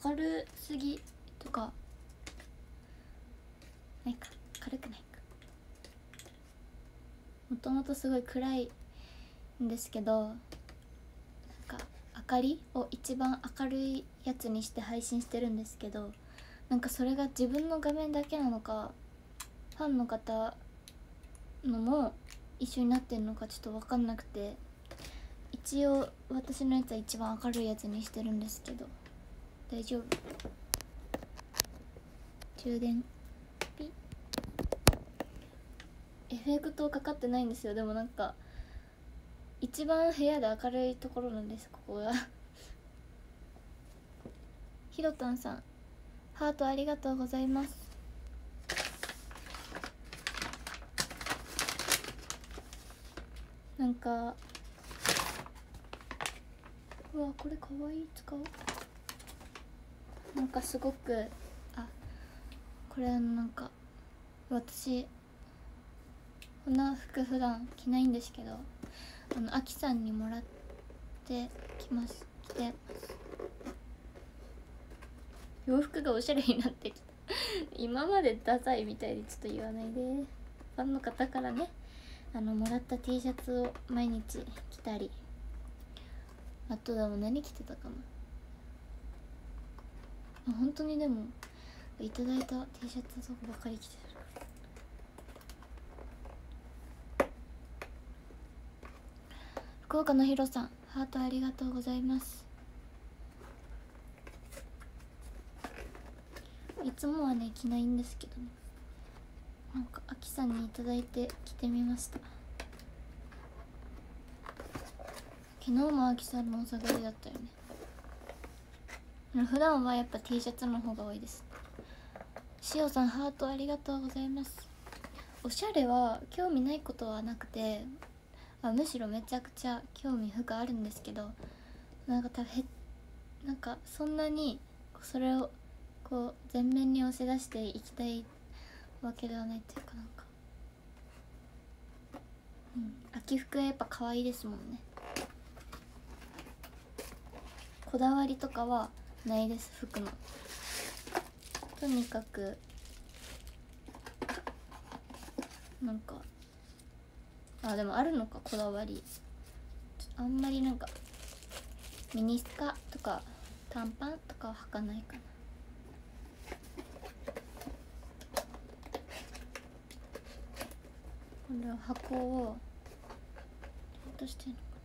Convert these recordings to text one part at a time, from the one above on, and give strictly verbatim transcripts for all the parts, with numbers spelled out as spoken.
明るすぎとかないか、明るくないか。もともとすごい暗いんですけど、なんか明かりを一番明るいやつにして配信してるんですけど、なんかそれが自分の画面だけなのかファンの方のも一緒になってるのかちょっと分かんなくて、一応私のやつは一番明るいやつにしてるんですけど、大丈夫？充電ピッ。エフェクトかかってないんですよ。でもなんか一番部屋で明るいところなんです、ここがひろたんさん、ハートありがとうございます。なんかうわ、これかわいい、使おう。なんかすごく、あ、これなんか私こんな服普段着ないんですけど、あのアキさんにもらってきます着てます。洋服がおしゃれになってきた今までダサいみたいにちょっと言わないで。ファンの方からね、あのもらった T シャツを毎日着たり、あとでも何着てたかな、本当にでもいただいた T シャツとかばっかり着てる。福岡のヒロさん、ハートありがとうございます。いつもはね着ないんですけどね、なんかアキさんにいただいて着てみました。昨日もアキさんのお下がりだったよね。普段はやっぱ T シャツの方が多いです。しおさん、ハートありがとうございます。おしゃれは興味ないことはなくて、あ、むしろめちゃくちゃ興味深あるんですけど、なんか多分へなんかそんなにそれをこう前面に押し出していきたいわけではないっていうか、なんか、うん、秋服はやっぱ可愛いですもんね。こだわりとかはないです、服の。とにかくなんか、あ、でもあるのかこだわり。あんまりなんかミニスカとか短パンとかは履かないかな。これは箱をちゃんとしてるのか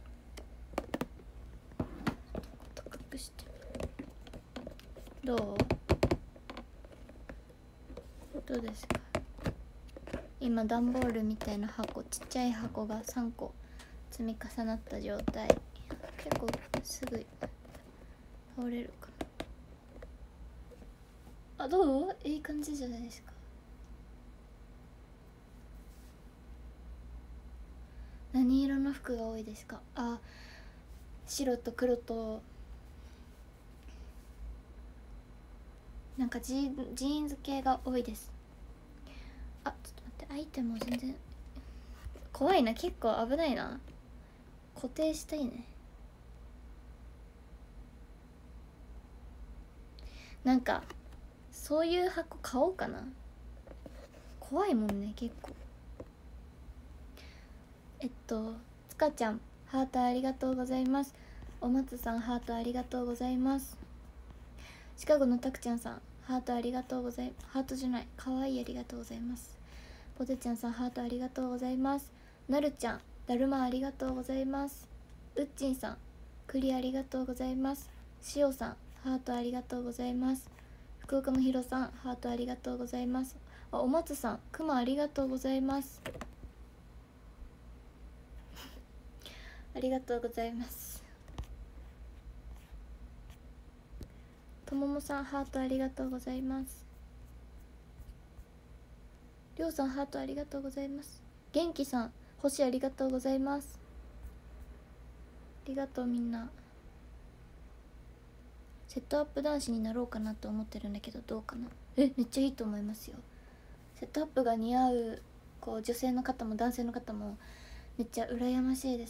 な、隠してる。どうどうですか？今段ボールみたいな箱、ちっちゃい箱がさんこ積み重なった状態。結構すぐ倒れるかな。あ、どう？いい感じじゃないですか。何色の服が多いですか？あ、白と黒と、なんかジー、ジーンズ系が多いです。あ、ちょっと待って、アイテムも全然怖いな、結構危ないな。固定したいね。なんかそういう箱買おうかな。怖いもんね結構。えっとつかちゃん、ハートありがとうございます。お松さん、ハートありがとうございます。シカゴのたくちゃんさん、ハートありがとうございます。ハートじゃない、かわいい、ありがとうございます。ポテちゃんさん、ハートありがとうございます。なるちゃん、だるまありがとうございます。うっちんさん、栗ありがとうございます。しおさん、ハートありがとうございます。福岡のひろさん、ハートありがとうございます。あ、お松さん、くまありがとうございますありがとうございます。とももさん、ハートありがとうございます。りょうさん、ハートありがとうございます。元気さん、星ありがとうございます。ありがとうみんな。セットアップ男子になろうかなと思ってるんだけど、どうかな。え、めっちゃいいと思いますよ。セットアップが似合うこう女性の方も男性の方もめっちゃ羨ましいです。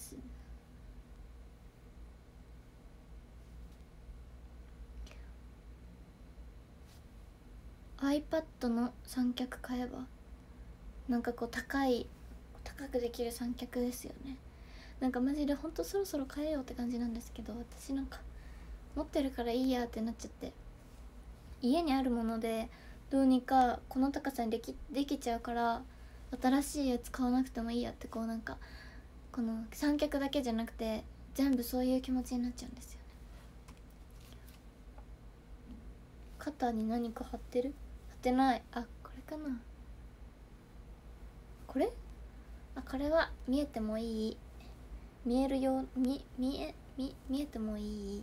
iPad の三脚買えばなんかこう高い高くできる三脚ですよね。なんかマジでほんとそろそろ買えようって感じなんですけど、私なんか持ってるからいいやってなっちゃって、家にあるものでどうにかこの高さにできできちゃうから新しいやつ買わなくてもいいやって、こうなんかこの三脚だけじゃなくて全部そういう気持ちになっちゃうんですよね。肩に何か貼ってる？貼ってない。あ、これかな、これ？あ、これは見えてもいい、見えるよう見見え見見えてもいい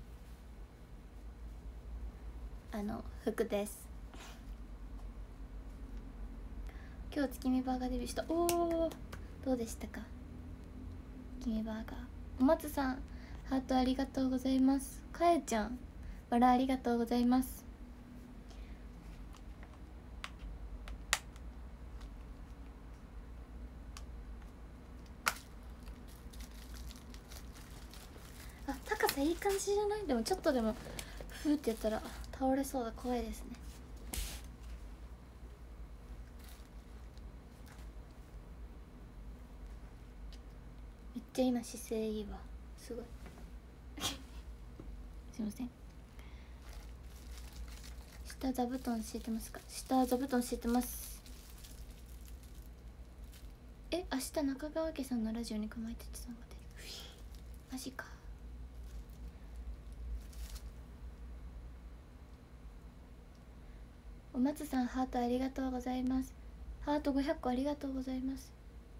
あの服です。今日月見バーガーデビューした。おお、どうでしたか月見バーガー。お松さんハートありがとうございます。かえちゃんバラありがとうございます。あ、高さいい感じじゃない？でもちょっとでもふーってやったら倒れそうだ、怖いですね。めっちゃ今姿勢いいわ、すごいすいません。下座布団敷いてますか？下座布団敷いてます。え、明日中川家さんのラジオにかまいたちさんが出る。マジか。お松さんハートありがとうございます。ハートごひゃっこありがとうございます。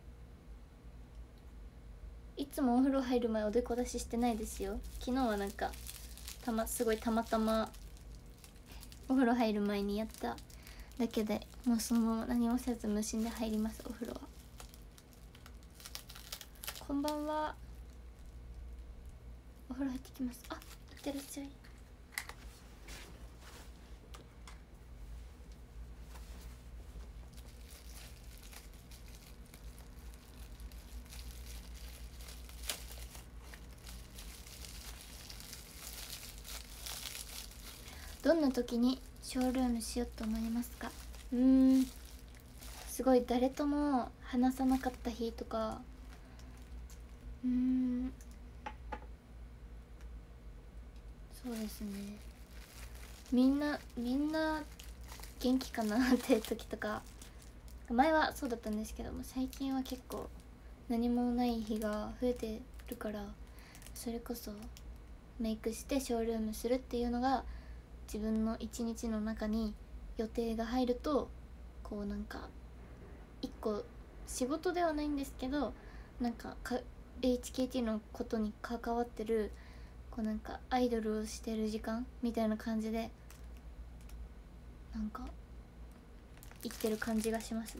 いつもお風呂入る前おでこ出ししてないですよ。昨日はなんかたますごいたまたまお風呂入る前にやっただけで、もうそのまま何もせず無心で入ります、お風呂は。こんばんは。お風呂入ってきます。あ、いってらっしゃい。どんな時にショールームしようと思いますか？うーん、すごい誰とも話さなかった日とか、うーん、そうですね、みんなみんな元気かなって時とか、前はそうだったんですけども、最近は結構何もない日が増えてるから、それこそメイクしてショールームするっていうのが自分の一日の中に予定が入ると、こうなんか一個仕事ではないんですけど、なんかか エイチケーティー のことに関わってる、こうなんかアイドルをしてる時間みたいな感じでなんか生きてる感じがしますね。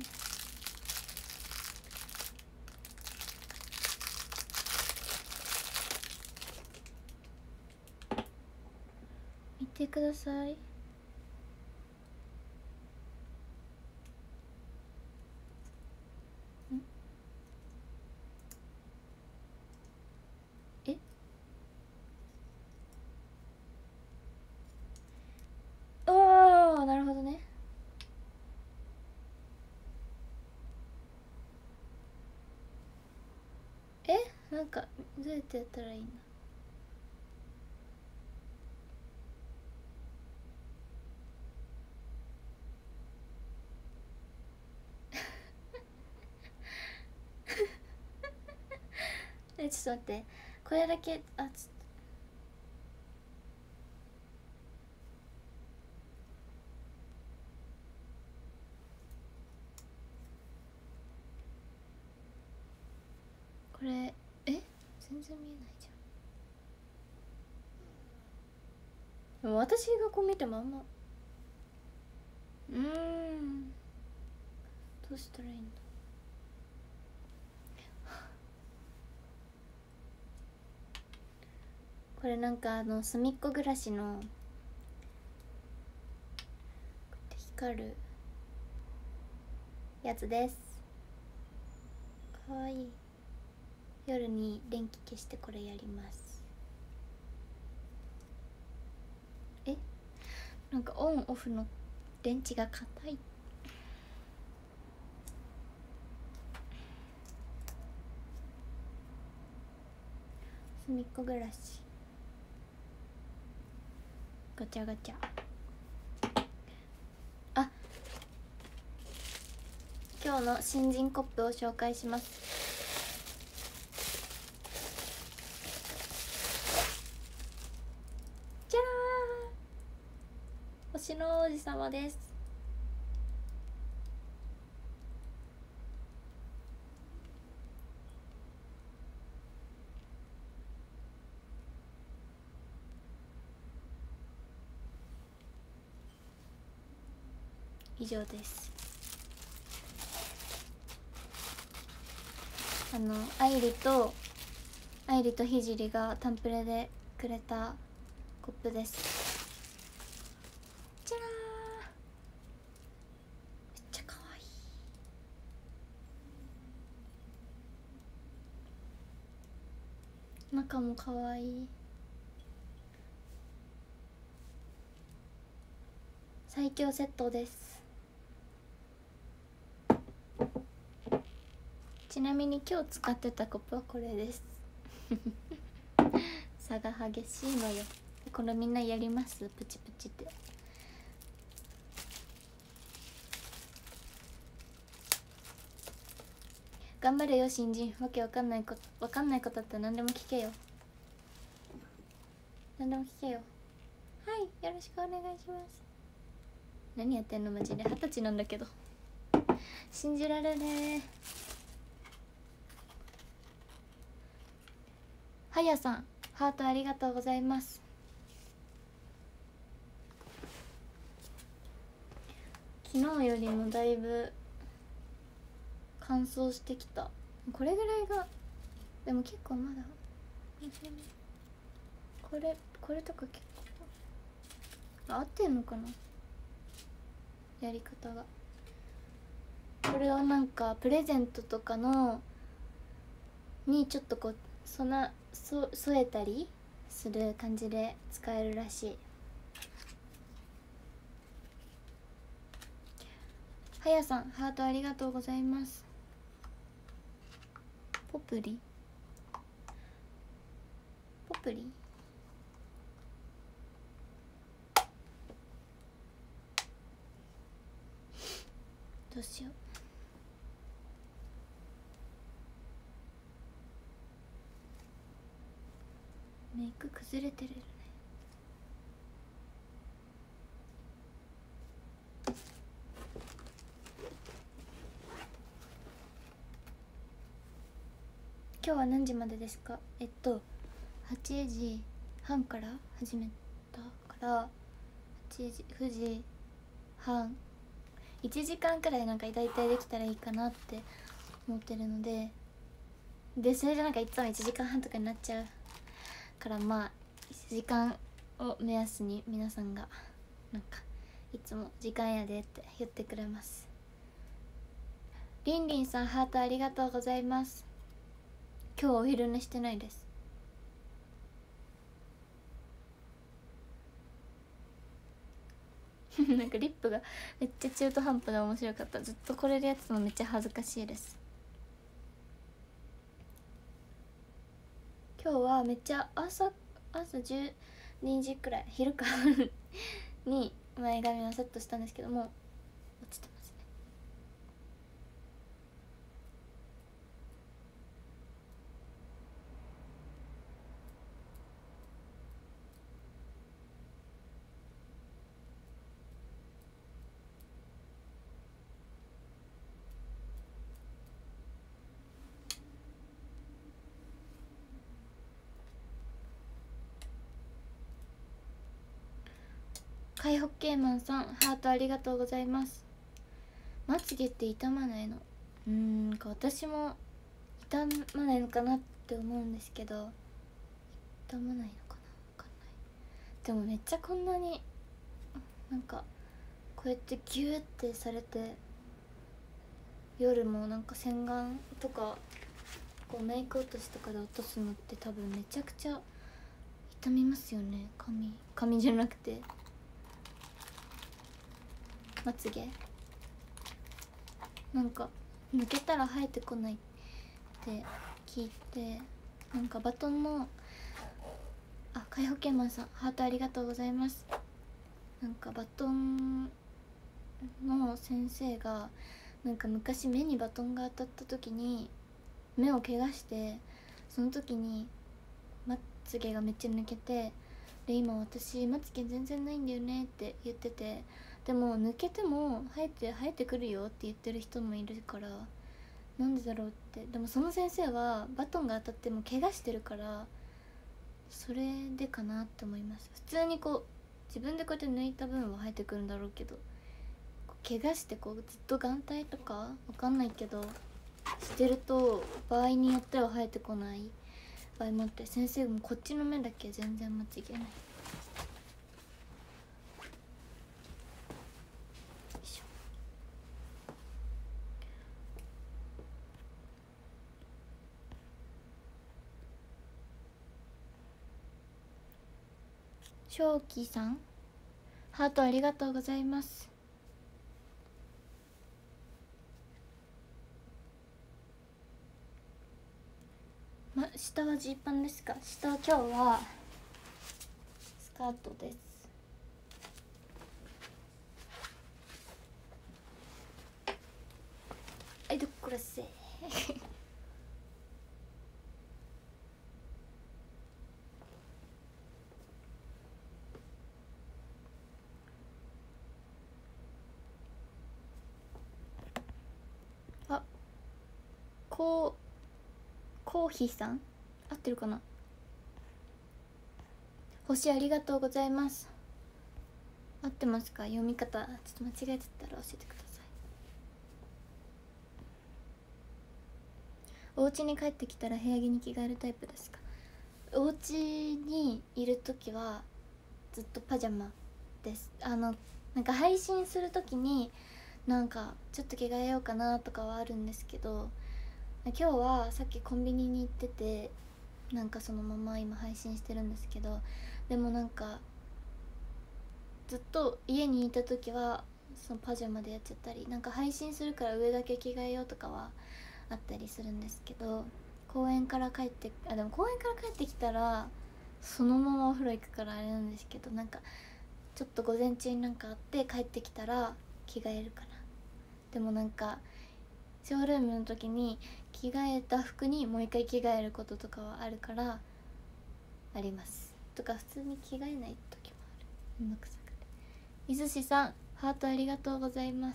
見てください。んえ、ああ、なるほどね。え、なんかどうやってやったらいいんだ。え、ちょっと待って、これだけ、あ、ちょっとこれ、え、全然見えないじゃん。でも私がこう見てもあんま、うーん、どうしたらいいんだ。これなんかあの隅っこ暮らしの光るやつです。かわいい。夜に電気消してこれやります。え、なんかオンオフのレンチが硬い。隅っこ暮らしガチャガチャ。あ、今日の新人コップを紹介します。じゃーん、星の王子様です。以上です。あの愛理と愛理とひじりがタンプレでくれたコップです。じゃらー、めっちゃかわいい。中もかわいい。最強セットです。ちなみに今日使ってたコップはこれです差が激しいのよ。これみんなやります？プチプチって。頑張れよ新人。わけわかんないことわかんないことだったら何でも聞けよ。何でも聞けよ。はい、よろしくお願いします。何やってんのマジで。二十歳なんだけど信じられねえ。はやさん、ハートありがとうございます。昨日よりもだいぶ乾燥してきた。これぐらいがでも結構まだこれこれとか結構合ってんのかな、やり方が。これをなんかプレゼントとかのにちょっとこうそなそ添えたりする感じで使えるらしい。はやさん、ハートありがとうございます。ポプリポプリどうしよう。メイク崩れてるね。今日は何時までですか？えっとはちじはんから始めたからはちじくじはん、いちじかんくらいなんか大体できたらいいかなって思ってるので、でそれでなんかいつもいちじかんはんとかになっちゃうからまあいちじかんを目安に皆さんがなんかいつも時間やでって言ってくれます。りんりんさん、ハートありがとうございます。今日はお昼寝してないです。なんかリップがめっちゃ中途半端で面白かった。ずっとこれでやってたのめっちゃ恥ずかしいです。今日はめっちゃ朝朝じゅうにじくらい、昼かに前髪をセットしたんですけども落ちてますね。海ホッケーマンさん、ハートありがとうございます。まつげって傷まないの？うーんか私も傷まないのかなって思うんですけど、傷まないのかな、わかんない。でもめっちゃこんなになんかこうやってギューってされて夜もなんか洗顔とかこうメイク落としとかで落とすのって多分めちゃくちゃ痛みますよね。髪髪じゃなくてまつげなんか抜けたら生えてこないって聞いて、なんかバトンのあ海保健マンさんハートありがとうございます。なんかバトンの先生がなんか昔目にバトンが当たった時に目を怪我して、その時にまつげがめっちゃ抜けて、で今私まつげ全然ないんだよねって言ってて、でも抜けても生えて生えてくるよって言ってる人もいるから、なんでだろうって。でもその先生はバトンが当たっても怪我してるから、それでかなって思います。普通にこう自分でこうやって抜いた分は生えてくるんだろうけど、怪我してこうずっと眼帯とかわかんないけどしてると場合によっては生えてこない場合もあって、先生もこっちの目だけ全然間違いない。よいしょ。しょうきさんハートありがとうございます。ま、下はジーパンですか？下は今日はスカートです。はいどっこらせあこうコーヒーさん合ってるかな。星ありがとうございます。合ってますか？読み方ちょっと間違えちゃったら教えてください。お家に帰ってきたら部屋着に着替えるタイプですか？お家にいる時はずっとパジャマです。あのなんか配信する時になんかちょっと着替えようかなとかはあるんですけど、今日はさっきコンビニに行ってて、なんかそのまま今配信してるんですけど、でもなんかずっと家にいた時はそのパジャマでやっちゃったり、なんか配信するから上だけ着替えようとかはあったりするんですけど、公園から帰ってあでも公園から帰ってきたらそのままお風呂行くからあれなんですけど、なんかちょっと午前中になんかあって帰ってきたら着替えるかな。でもなんかショールームの時に着替えた服にもう一回着替えることとかはあるからありますとか、普通に着替えない時もある。めんどくさくて。水志さんハートありがとうございます。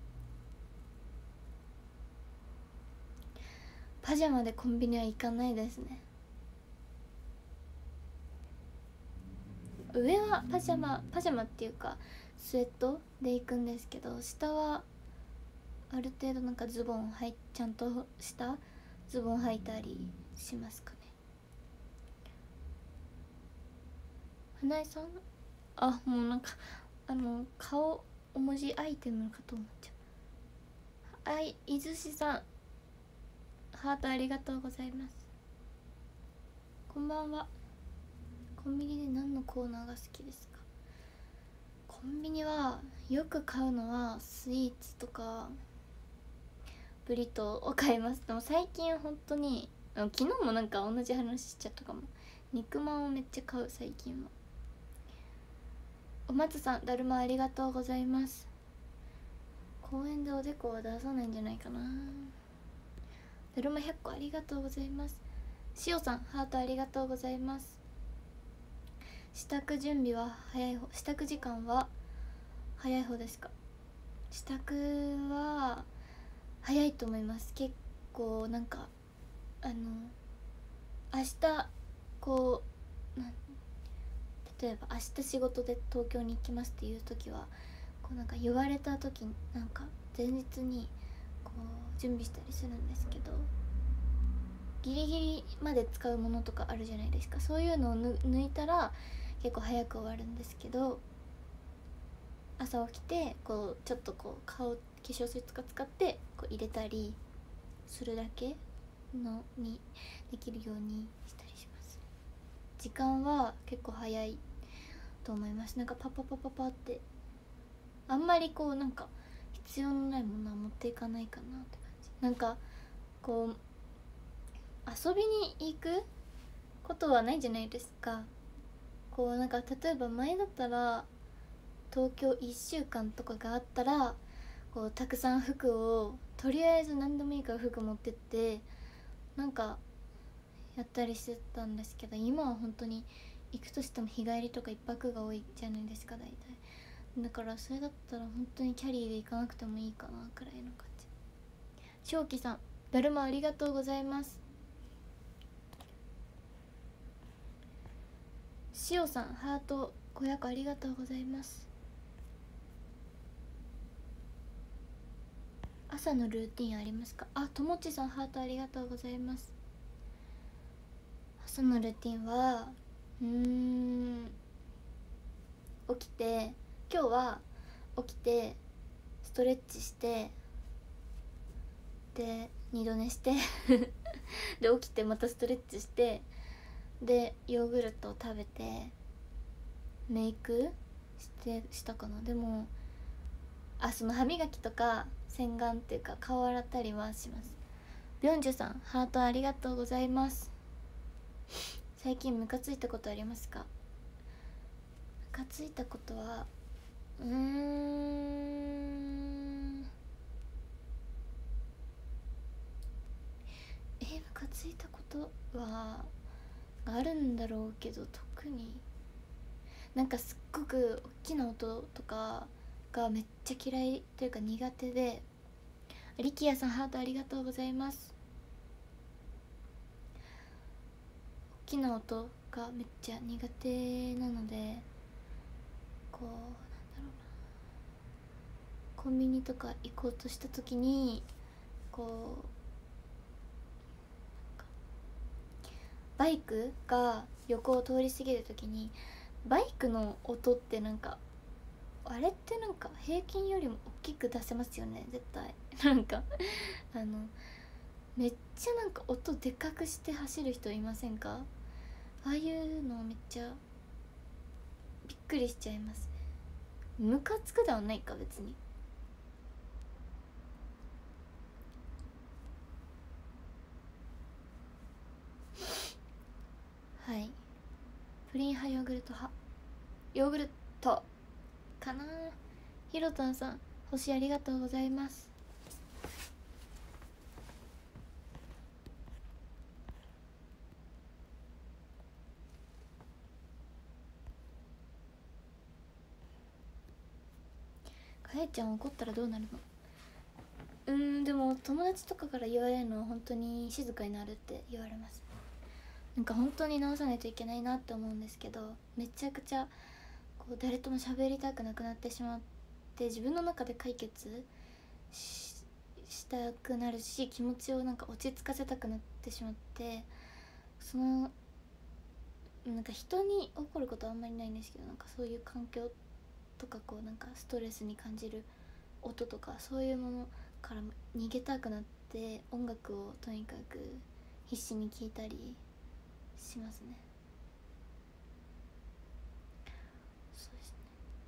パジャマでコンビニは行かないですね。上はパジャマパジャマっていうかスウェットで行くんですけど、下はある程度なんかズボンはいちゃんとしたズボン履いたりしますかね。花江さんあもうなんかあの顔お文字アイテムかと思っちゃう。はい伊豆市さんハートありがとうございます。こんばんは。コンビニで何のコーナーが好きですか？コンビニはよく買うのはスイーツとかブリトーを買います。でも最近本当に昨日もなんか同じ話しちゃったかも。肉まんをめっちゃ買う最近は。お松さんだるまありがとうございます。公園でおでこは出さないんじゃないかな。だるまひゃっこありがとうございます。しおさんハートありがとうございます。支度準備は早い方、支度時間は早い方ですか？支度は早いと思います。結構なんかあの明日こうなん例えば明日仕事で東京に行きますっていう時はこうなんか言われた時なんか前日にこう準備したりするんですけど、ギリギリまで使うものとかあるじゃないですか。そういうのを抜いたら結構早く終わるんですけど、朝起きてこうちょっとこう顔化粧水とか使ってこう入れたりするだけのにできるようにしたりします。時間は結構早いと思います。なんかパパパパパってあんまりこうなんか必要のないものは持っていかないかなって感じ。なんかこう遊びに行くことはないじゃないですか。こうなんか例えば前だったら東京いっしゅうかんとかがあったらこうたくさん服をとりあえず何でもいいから服持ってってなんかやったりしてたんですけど、今は本当に行くとしても日帰りとか一泊が多いじゃないですか大体。だからそれだったら本当にキャリーで行かなくてもいいかなくらいの感じ。正気さんだるまありがとうございます。しおさんハートごひゃくありがとうございます。朝のルーティンありますか？あ、ともちさんハートありがとうございます。朝のルーティンはうーん起きて、今日は起きてストレッチしてで二度寝してで起きてまたストレッチしてでヨーグルトを食べてメイクしてしたかな。でもあその歯磨きとか洗顔っていうか顔洗ったりはします。ビョンジュさんハートありがとうございます。最近ムカついたことありますか？ムカついたことはうーんえムカついたことはあるんだろうけど、特になんかすっごく大きな音とかがめっちゃ嫌いというか苦手で、リキヤさんハートありがとうございます。大きな音がめっちゃ苦手なので、こうなんだろうな、コンビニとか行こうとした時にこうバイクが横を通り過ぎる時にバイクの音ってなんかあれってなんか平均よりも大きく出せますよね絶対。なんかあのめっちゃなんか音でかくして走る人いませんか？ああいうのめっちゃびっくりしちゃいますね。ムカつくではないか別に。はい、プリン派ヨーグルト派ヨーグルトかな。ひろたんさん星ありがとうございます。かえちゃん怒ったらどうなるの？うーんでも友達とかから言われるのは本当に静かになるって言われます。なんか本当に直さないといけないなって思うんですけど、めちゃくちゃこう誰とも喋りたくなくなってしまって自分の中で解決 し, したくなるし、気持ちをなんか落ち着かせたくなってしまって、そのなんか人に怒ることはあんまりないんですけど、なんかそういう環境とかこうなんかストレスに感じる音とかそういうものから逃げたくなって音楽をとにかく必死に聴いたりしますね。そうですね。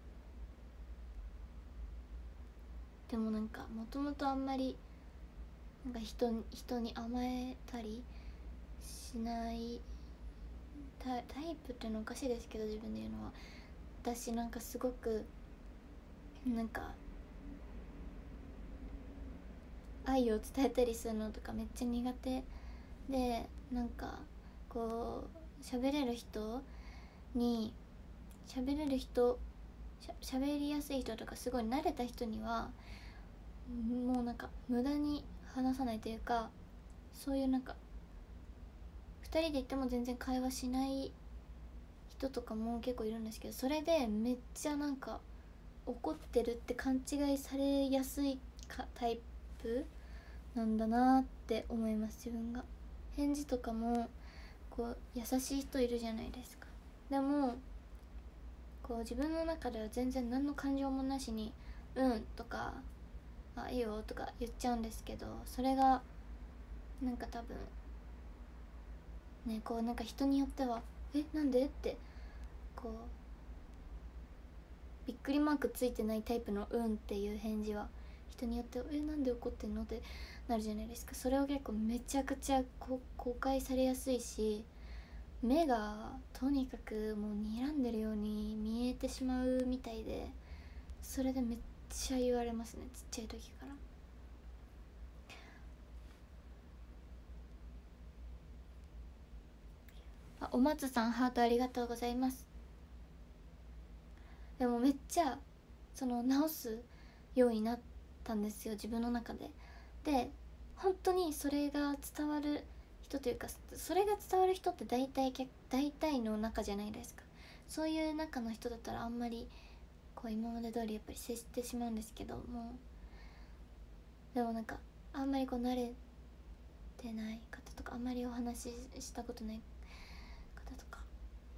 でもなんかもともとあんまりなんか 人, 人に甘えたりしないタイプっていうのおかしいですけど、自分で言うのは。私なんかすごくなんか愛を伝えたりするのとかめっちゃ苦手で、なんかこう喋れる人に喋れる人しゃべりやすい人とかすごい慣れた人にはもうなんか無駄に話さないというか、そういうなんかふたりでいても全然会話しない人とかも結構いるんですけど、それでめっちゃなんか怒ってるって勘違いされやすいかタイプなんだなって思います。自分が返事とかもこう優しい人いるじゃないですか。でもこう自分の中では全然何の感情もなしに「うん」とか「あいいよ」とか言っちゃうんですけど、それがなんか多分ね、こうなんか人によっては「えなんで?」ってこびっくりマークついてないタイプの「うん」っていう返事は人によって「えなんで怒ってんの?」ってなるじゃないですか。それを結構めちゃくちゃこ誤解されやすいし、目がとにかくもう睨んでるように見えてしまうみたいで、それでめっちゃ言われますね、ちっちゃい時から。あ、お松さんハートありがとうございます。でもめっちゃその直すようになったんですよ、自分の中で。で本当にそれが伝わる人というか、それが伝わる人って大体大体の中じゃないですか。そういう中の人だったらあんまりこう今まで通りやっぱり接してしまうんですけども、でもなんかあんまりこう慣れてない方とか、あんまりお話ししたことない方とか、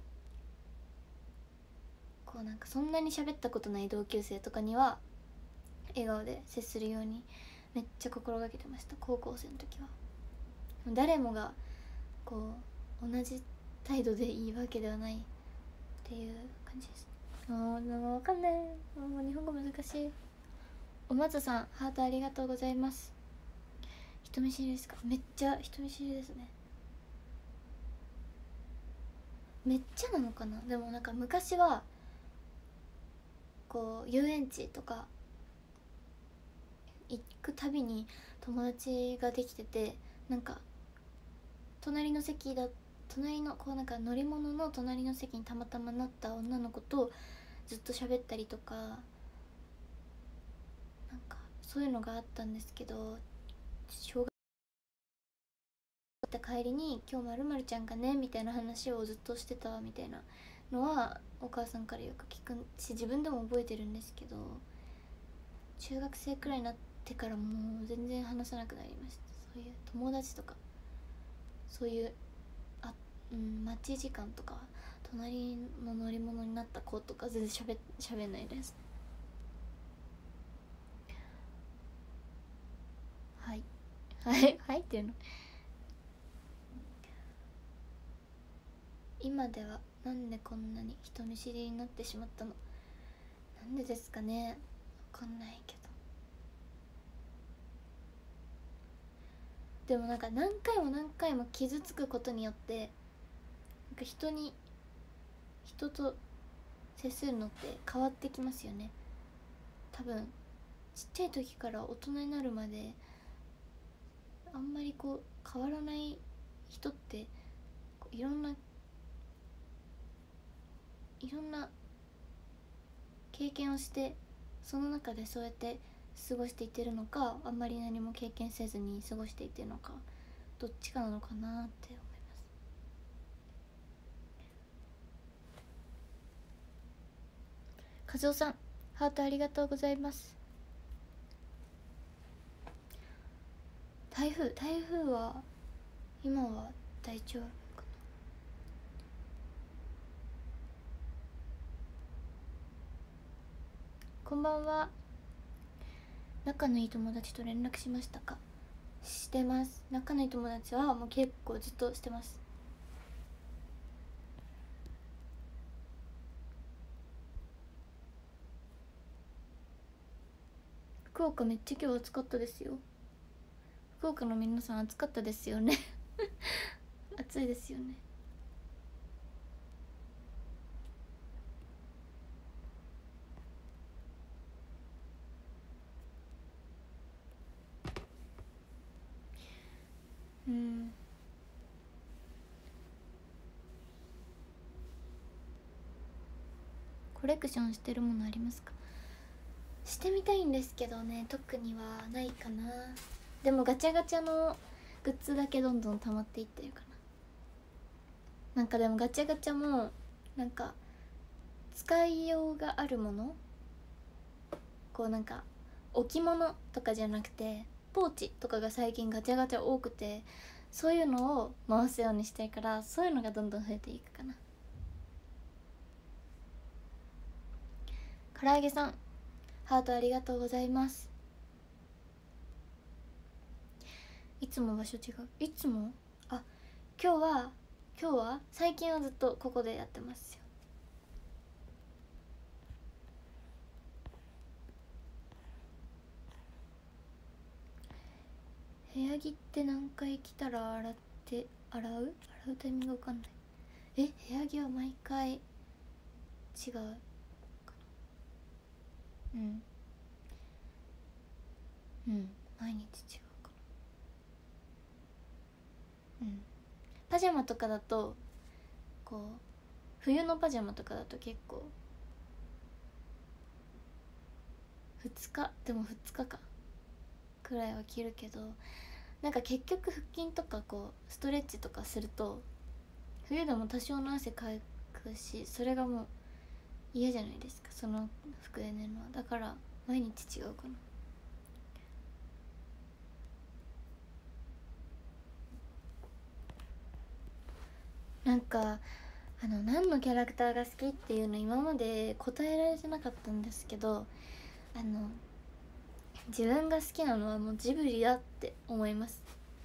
こうなんかそんなに喋ったことない同級生とかには笑顔で接するようにめっちゃ心がけてました、高校生の時は。誰もがこう同じ態度でいいわけではないっていう感じです。もう分かんない、もう日本語難しい。お松さんハートありがとうございます。人見知りですか？めっちゃ人見知りですね。めっちゃなのかな。でもなんか昔はこう遊園地とか行くたびに友達ができてて、なんか隣の席だ隣のこうなんか乗り物の隣の席にたまたまなった女の子とずっと喋ったりとか、なんかそういうのがあったんですけど、小学校帰りに「今日まるまるちゃんがね」みたいな話をずっとしてたみたいなのはお母さんからよく聞くし、自分でも覚えてるんですけど、中学生くらいになってからもう全然話さなくなりました。そういう友達とかそういうあ、うん、待ち時間とか隣の乗り物になった子とか全然しゃべしゃべんないです。はいはいはいっていうの。今ではなんでこんなに人見知りになってしまったの、なんでですかね、わかんないけど。でもなんか何回も何回も傷つくことによってなんか人に人と接するのって変わってきますよね。多分ちっちゃい時から大人になるまであんまりこう変わらない人っていろんないろんな経験をして、その中でそうやって過ごしていってるのか、あんまり何も経験せずに過ごしていってるのか、どっちかなのかなって思います。和夫さんハートありがとうございます。台風台風は今は大丈夫かな。こんばんは。仲のいい友達と連絡しましたか？してます。仲のいい友達はもう結構ずっとしてます。福岡めっちゃ今日暑かったですよ。福岡の皆さん暑かったですよね暑いですよね。うん。コレクションしてるものありますか？してみたいんですけどね、特にはないかな。でもガチャガチャのグッズだけどんどん溜まっていってるかな。なんかでもガチャガチャもなんか使いようがあるもの、こうなんか置物とかじゃなくてポーチとかが最近ガチャガチャ多くて、そういうのを回すようにしてるから、そういうのがどんどん増えていくかな。唐揚げさんハートありがとうございます。いつも場所違う。いつもあ今日は今日は最近はずっとここでやってますよ。 部屋着って何回着たら洗って洗う洗うタイミングわかんない。え部屋着は毎回違うかな。うんうん毎日違うかな。うんパジャマとかだとこう冬のパジャマとかだと結構ふつかでもふつかかくらいは着るけど、なんか結局腹筋とかこうストレッチとかすると冬でも多少の汗かくし、それがもう嫌じゃないですか、その服で寝るのは。だから毎日違うかな。なんかあの何のキャラクターが好きっていうの今まで答えられてなかったんですけど、あの自分が好きなのはもうジブリだって思います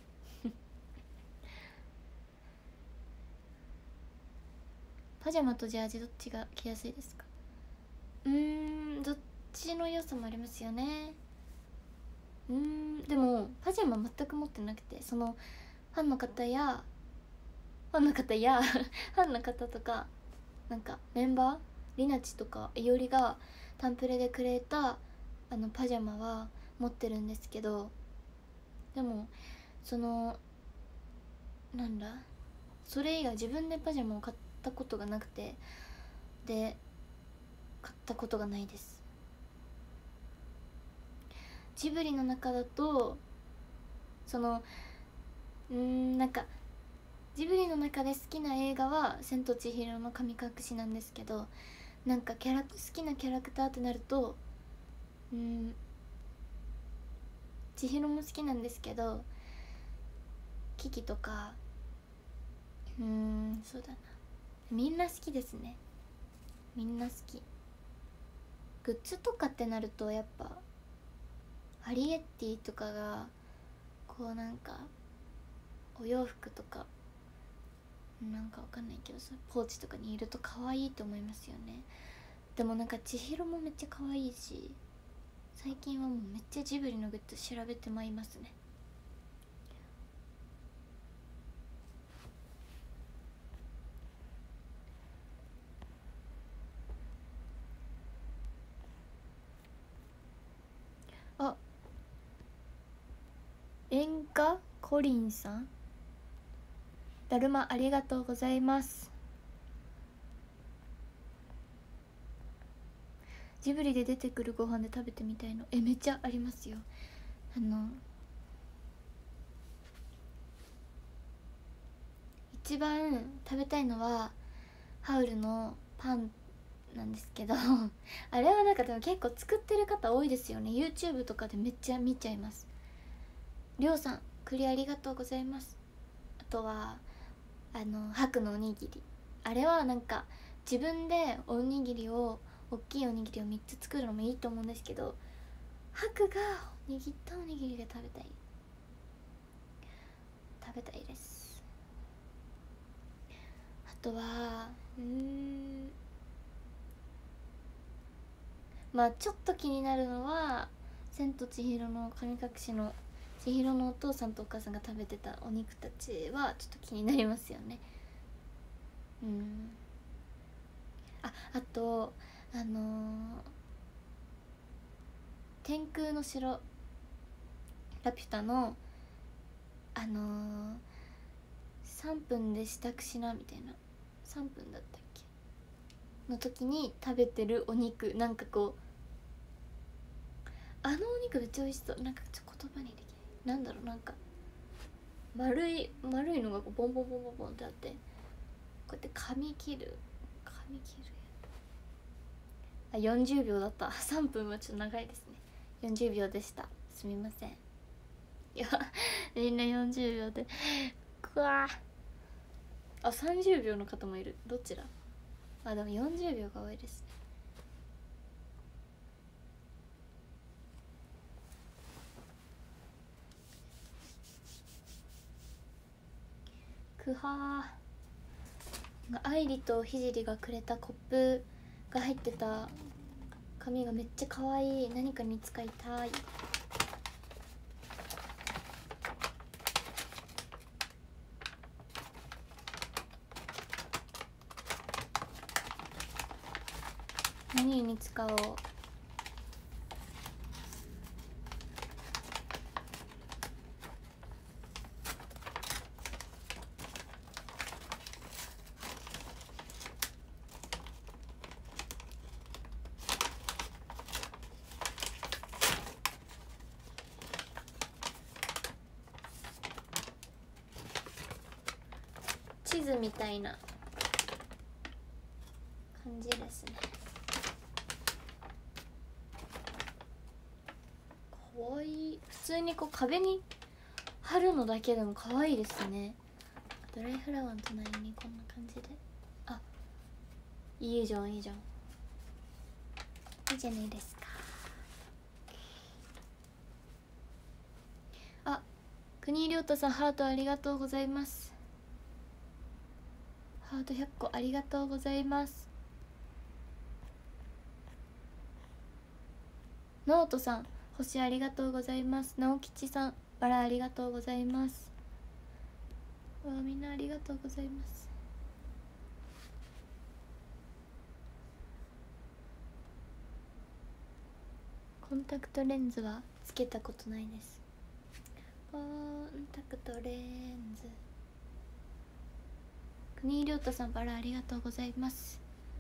パジャマとジャージどっちが着やすいですか？うーんどっちの良さもありますよね。うーんでもパジャマ全く持ってなくて、そのファンの方やファンの方やファンの方とかなんかメンバーりなちとかいおりがタンプレでくれたあのパジャマは持ってるんですけど、でもそのなんだそれ以外自分でパジャマを買ったことがなくて、で買ったことがないです。ジブリの中だとそのうーんなんかジブリの中で好きな映画は「千と千尋の神隠し」なんですけど、なんかキャラ好きなキャラクターってなるとうーん千尋も好きなんですけど、キキとかうーんそうだな、みんな好きですね。みんな好き。グッズとかってなるとやっぱアリエッティとかがこうなんかお洋服とかなんかわかんないけどさポーチとかにいると可愛いと思いますよね。でもなんか千尋もめっちゃ可愛いし、最近はもうめっちゃジブリのグッズ調べてまいりますね。あ演歌コリンさん、だるまありがとうございます。ジブリで出てくるご飯で食べてみたいのえめっちゃありますよ。あの一番食べたいのはハウルのパンなんですけどあれはなんかでも結構作ってる方多いですよね。 YouTube とかでめっちゃ見ちゃいます。りょうさん栗ありがとうございます。あとはあの白のおにぎり、あれはなんか自分でおにぎりを大きいおにぎりをみっつ作るのもいいと思うんですけど、白が握ったおにぎりが食べたい食べたいです。あとはうーんまあちょっと気になるのは「千と千尋の神隠し」の千尋のお父さんとお母さんが食べてたお肉たちはちょっと気になりますよね。うんああとあのー、天空の城ラピュタのあのー、さんぷんで支度しなみたいなさんぷんだったっけの時に食べてるお肉、なんかこうあのお肉めっちゃ美味しそう。なんかちょっと言葉にできない、なんだろう、なんか丸い丸いのがこうボンボンボンボンボンってあって、こうやって噛み切る噛み切るあよんじゅうびょうだったさんぷんはちょっと長いですね。よんじゅうびょうでした、すみません。いやみんなよんじゅうびょうでくわあさんじゅうびょうの方もいる。どちら？あでもよんじゅうびょうが多いですね。くはー愛理と聖がくれたコップが入ってた紙がめっちゃ可愛い。何かに使いたい。 何に使おう。地図みたいな感じですね。かわいい。普通にこう壁に貼るのだけでもかわいいですね。ドライフラワーの隣にこんな感じで、あ、いいじゃんいいじゃん、いいじゃないですか。あ、国井亮太さん、ハートありがとうございます。ハートひゃっこありがとうございます。ノートさん、星ありがとうございます。直吉さん、バラありがとうございます。わあ、みんなありがとうございます。コンタクトレンズはつけたことないです。コンタクトレンズ。国井亮太さん、バラありがとうございます。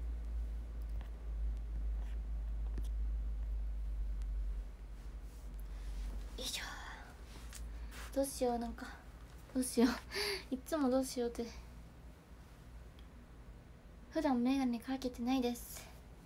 よいしょ。どうしよう、なんかどうしよういつもどうしようって。普段メガネかけてないです。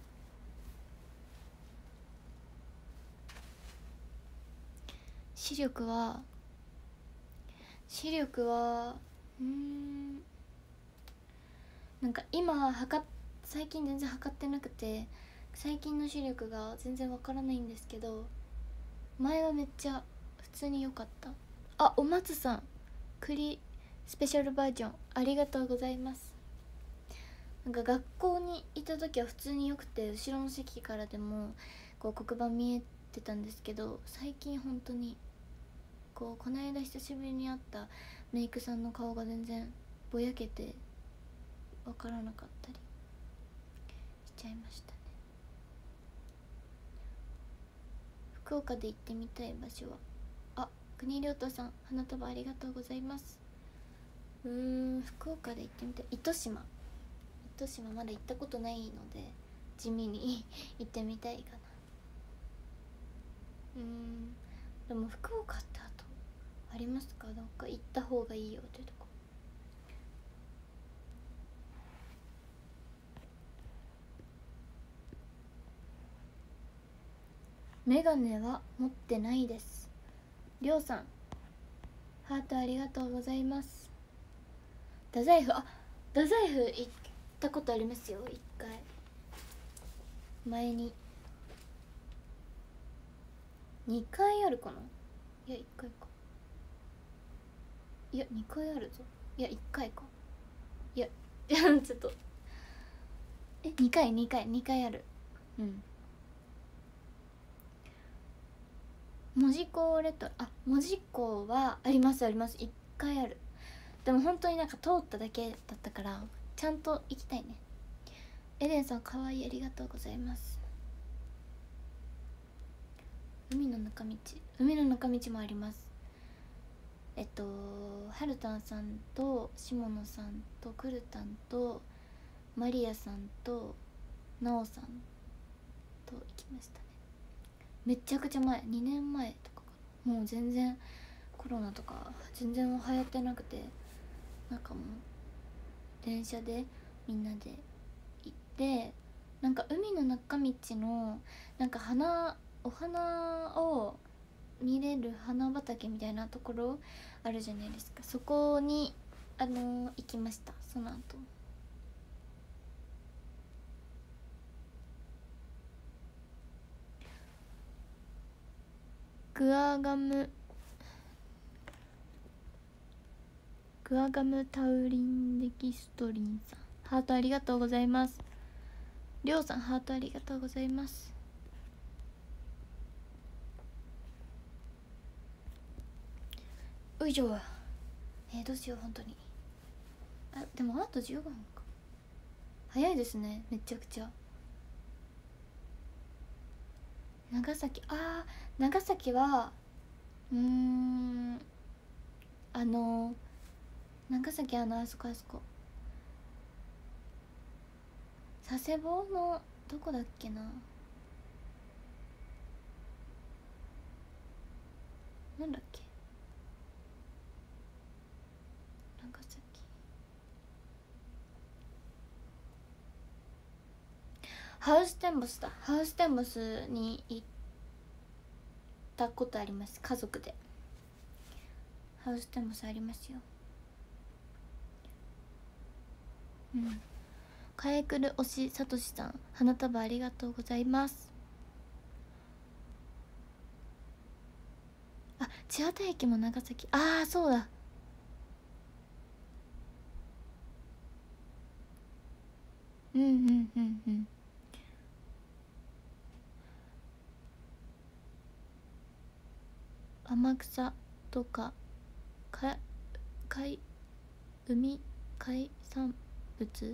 視力は視力はうーんなんか今測っ最近全然測ってなくて、最近の視力が全然わからないんですけど、前はめっちゃ普通に良かった。あ、お松さん、栗スペシャルバージョンありがとうございます。なんか学校にいた時は普通によくて、後ろの席からでもこう黒板見えてたんですけど、最近本当にこうこの間久しぶりに会ったメイクさんの顔が全然ぼやけて分からなかったりしちゃいましたね。福岡で行ってみたい場所は、あ、国亮太さん、花束ありがとうございます。うーん福岡で行ってみたい、糸島糸島まだ行ったことないので地味に行ってみたいかな。うーんでも福岡ってあとありますか？どっか行った方がいいよっていうとこ。メガネは持ってないです。りょうさん、ハートありがとうございます。太宰府、あ、太宰府行ったことありますよ、一回前に。にかいあるかな、いやいっかいか、いやにかいあるぞ、いやいっかいか、いやちょっとえにかいにかいにかいある。うん、門司港レトロ、あ、門司港はありますあります、いっかいある。でも本当になんか通っただけだったからちゃんと行きたいね。エレンさん、かわいい、ありがとうございます。海の中道、海の中道もあります。えっとはるたんさんと下野さんとくるたんとマリアさんとなおさんと行きましたね。めちゃくちゃ前、にねんまえとかかな。もう全然コロナとか全然流行ってなくて、なんかもう電車でみんなで行って、なんか海の中道のなんか花お花を見れる花畑みたいなところあるじゃないですか。そこにあのー、行きました。その後グアガムグアガムタウリンデキストリンさん、ハートありがとうございます。りょうさん、ハートありがとうございます。よいしょ。えー、どうしよう本当に。あ、でもあとじゅうごふんか。早いですね、めちゃくちゃ。 長崎、あー長崎はうーんあの長崎、あのあそこあそこ佐世保のどこだっけな、なんだっけ、長崎、ハウステンボスだ、ハウステンボスに行ったことあります、家族で。ハウステンボスありますよ。うん。かえくる推しさとしさん、花束ありがとうございます。あ、千綿駅も長崎、ああそうだ。うんうんうんうん。天草とかか海海海産物、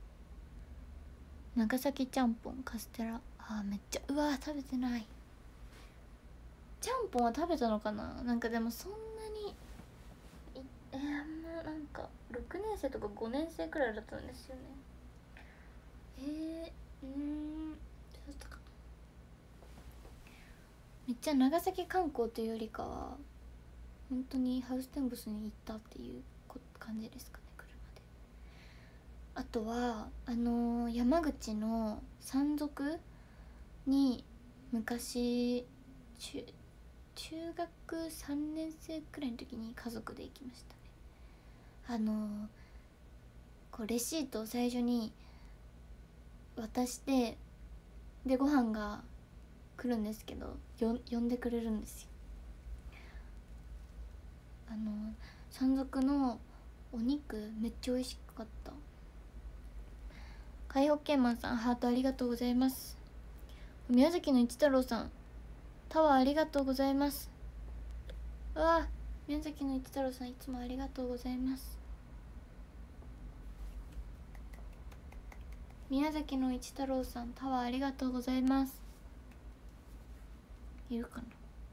長崎ちゃんぽん、カステラ、あーめっちゃ、うわー食べてない。ちゃんぽんは食べたのかな、なんかでもそんなにいえー、あんまなんかろくねん生とかごねん生くらいだったんですよね。えー、うーんどうだったかな。めっちゃ長崎観光というよりかは本当にハウステンボスに行ったっていう感じですかね、車で。あとはあのー、山口の山賊に昔中中学さんねん生くらいの時に家族で行きましたね。あのー、こうレシートを最初に渡して、でご飯が来るんですけど、よ呼んでくれるんですよ。あの山賊のお肉めっちゃ美味しかった。海保健マンさん、ハートありがとうございます。宮崎の一太郎さん、タワーありがとうございます。うわ、宮崎の一太郎さんいつもありがとうございます。宮崎の一太郎さん、タワーありがとうございます。いるか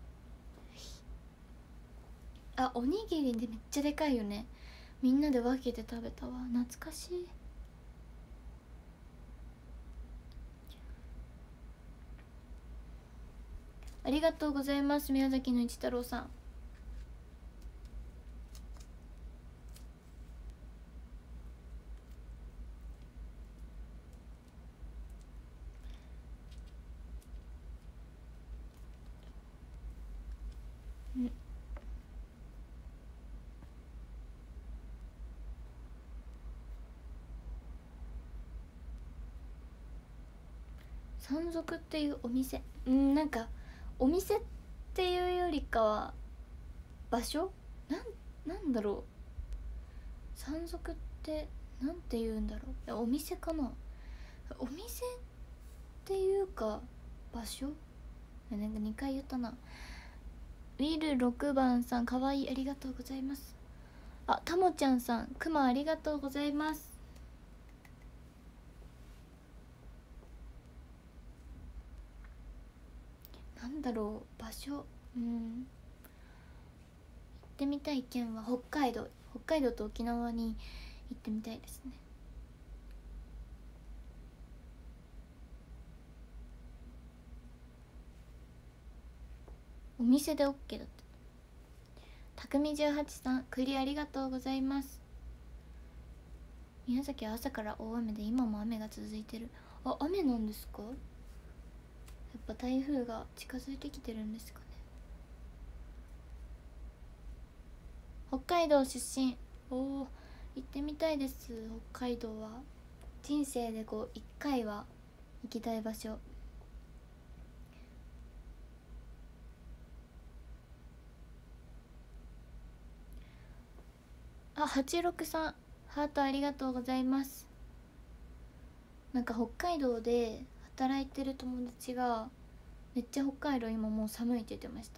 なあ、おにぎりでめっちゃでかいよね。みんなで分けて食べたわ、懐かしい。ありがとうございます、宮崎の一太郎さん。うん山賊っていうお店、うんなんかお店っていうよりかは場所、なんなんだろう、山賊ってなんて言うんだろう、いやお店かな、お店っていうか場所、なんかにかい言ったな。ウィルろくばんさん、かわいい、ありがとうございます。あ、たもちゃんさん、くまありがとうございます。なんだろう場所、うん行ってみたい県は北海道、北海道と沖縄に行ってみたいですね。お店で OK だった。たくみじゅうはちさん、栗ありがとうございます。宮崎は朝から大雨で今も雨が続いてる。あ、雨なんですか。やっぱ台風が近づいてきてるんですかね。北海道出身、おお行ってみたいです。北海道は人生でこういっかいは行きたい場所。あ、はちろくさん、ハートありがとうございます。なんか北海道で働いてる友達がめっちゃ北海道今もう寒いって言ってました。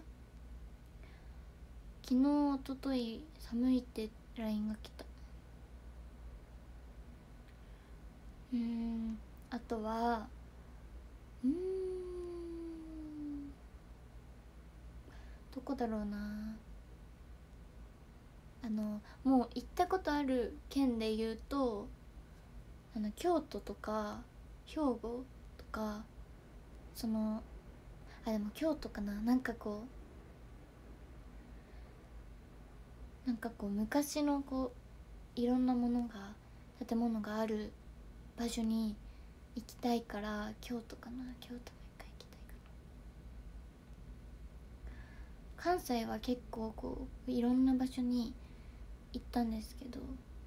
昨日おととい寒いって ライン が来た。うーんあとはうーんこだろうな。あのもう行ったことある県で言うと、あの京都とか兵庫とか、そのあでも京都かな。なんかこうなんかこう昔のこういろんなものが建物がある場所に行きたいから、京都かな。京都も一回行きたいかな。関西は結構こういろんな場所に行ったんですけど、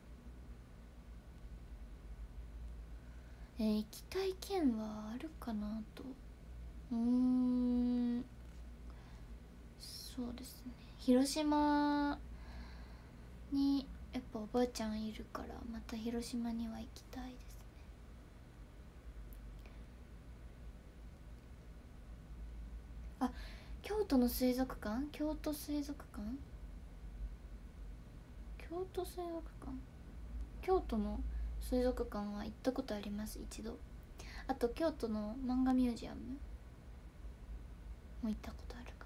えー、行きたい県はあるかなと。うーんそうですね、広島にやっぱおばあちゃんいるから、また広島には行きたいですね。あ、京都の水族館、京都水族館京都水族館京都の水族館は行ったことあります、一度。あと京都の漫画ミュージアムも行ったことあるかな。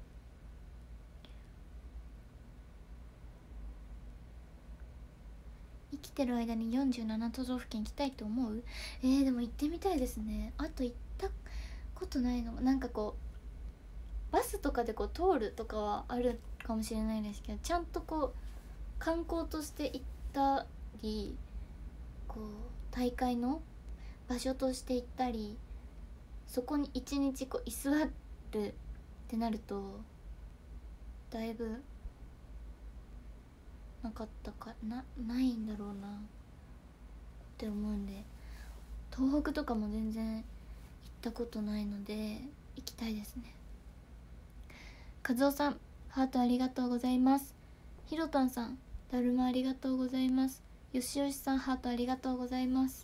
生きてる間によんじゅうなな都道府県行きたいと思う？えー、でも行ってみたいですね。あと行ったことないのが、なんかこうバスとかでこう通るとかはあるかもしれないですけど、ちゃんとこう観光として行ったり、こう大会の場所として行ったり、そこに一日こう居座るってなるとだいぶなかったかな、ないんだろうなって思うんで、東北とかも全然行ったことないので行きたいですね。和夫さんハートありがとうございます。ひろたんさんだるまありがとうございます。よしよしさんハートありがとうございます。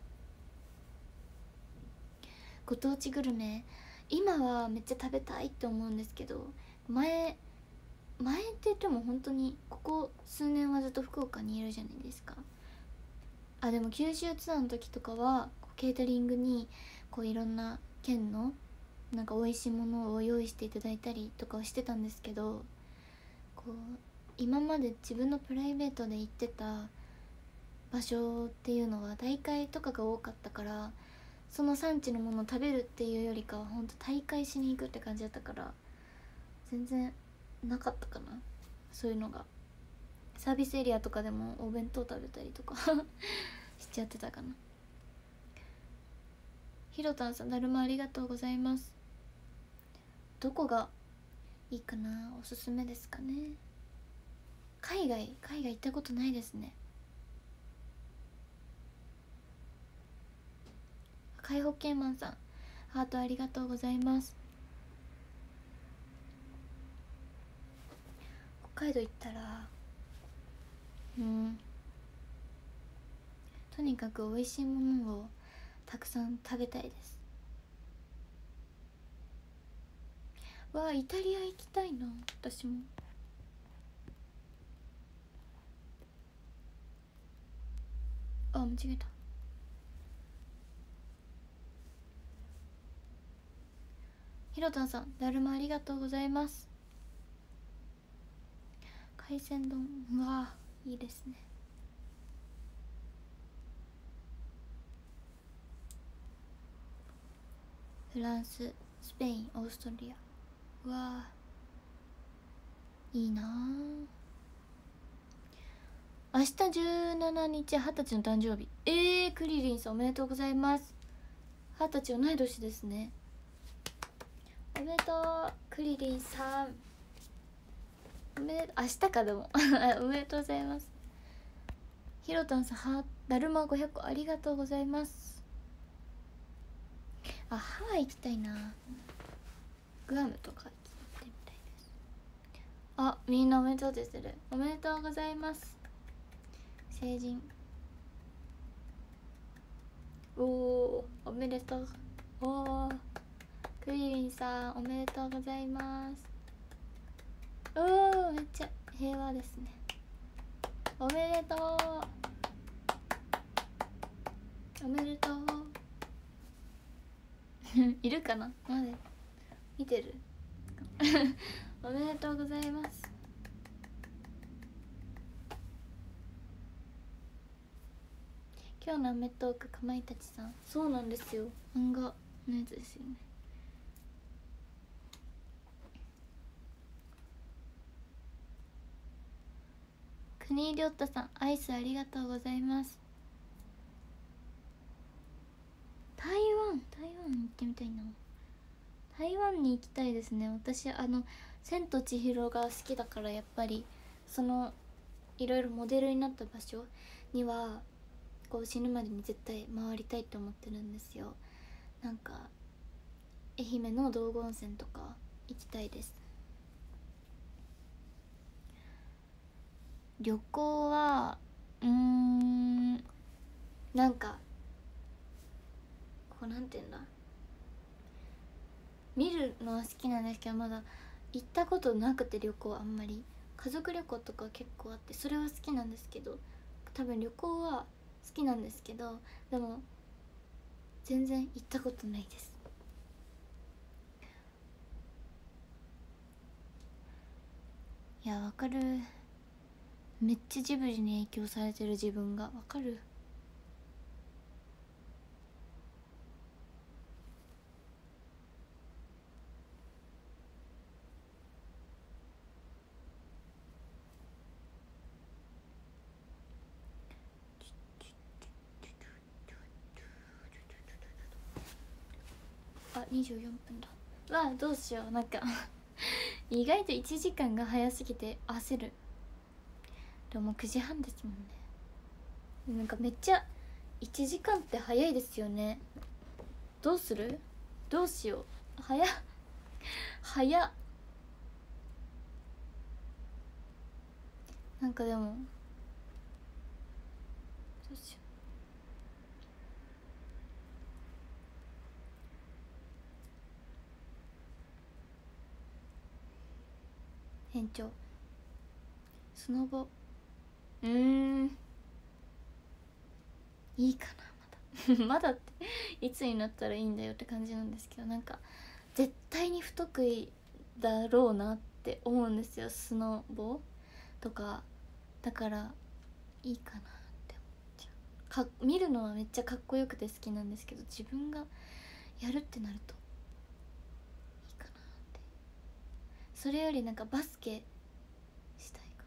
ご当地グルメ、今はめっちゃ食べたいって思うんですけど、前前って言っても本当にここ数年はずっと福岡にいるじゃないですか。あでも九州ツアーの時とかはケータリングにこういろんな県のなんか美味しいものを用意していただいたりとかをしてたんですけど、こう今まで自分のプライベートで行ってた場所っていうのは大会とかが多かったから、その産地のものを食べるっていうよりかは本当大会しに行くって感じだったから、全然なかったかな、そういうのが。サービスエリアとかでもお弁当食べたりとかしちゃってたかな。ひろたんさんだるまありがとうございます。どこがいいかな、おすすめですかね。海外海外行ったことないですね。海保健マンさんハートありがとうございます。北海道行ったらうんとにかく美味しいものをたくさん食べたいです。わあイタリア行きたいな、私も。あ間違えた。ひろたんさんだるまありがとうございます。海鮮丼、うわいいですね。フランス、スペイン、オーストリア、うわいいなあ。明日じゅうしちにちはたちの誕生日。えー、クリリンさんおめでとうございます。はたち同い年ですね。おめでとうクリリンさん。おめでとう、明日かでもおめでとうございます。ひろたんさんはだるまごひゃっこありがとうございます。あハワイ行きたいな、グアムとか行ってみたいです。あみんなおめでとうでする。おめでとうございます。成人おおおめでとう。おおクリリンさんおめでとうございます。おおめっちゃ平和ですね。おめでとうおめでとういるかな、まだ見てる。 かおめでとうございます。今日のアメトーークかまいたちさん、そうなんですよ、漫画のやつですよね。国井亮太さん、アイスありがとうございます。台湾台湾に行ってみたいな。台湾に行きたいですね。私あの千と千尋が好きだから、やっぱりそのいろいろモデルになった場所にはこう死ぬまでに絶対回りたいと思ってるんですよ。なんか愛媛の道後温泉とか行きたいです。旅行はうーんなんかこうなんていうんだ、見るのは好きなんですけど、まだ行ったことなくて、旅行あんまり家族旅行とか結構あって、それは好きなんですけど、多分旅行は好きなんですけど、でも全然行ったことないです。いやわかる、めっちゃジブリに影響されてる自分がわかる。あ、にじゅうよんぷんだ。わあどうしよう、なんか意外といちじかんが早すぎて焦る。でももうくじはんですもんね。なんかめっちゃいちじかんって早いですよね。どうする、どうしよう、早っ早っ。なんかでもどうしよう、延長スノボ、うーんいいかな、まだまだっていつになったらいいんだよって感じなんですけど、なんか絶対に不得意だろうなって思うんですよ、スノボとか。だからいいかなって思っちゃう。か見るのはめっちゃかっこよくて好きなんですけど、自分がやるってなるといいかなって。それよりなんかバスケしたいか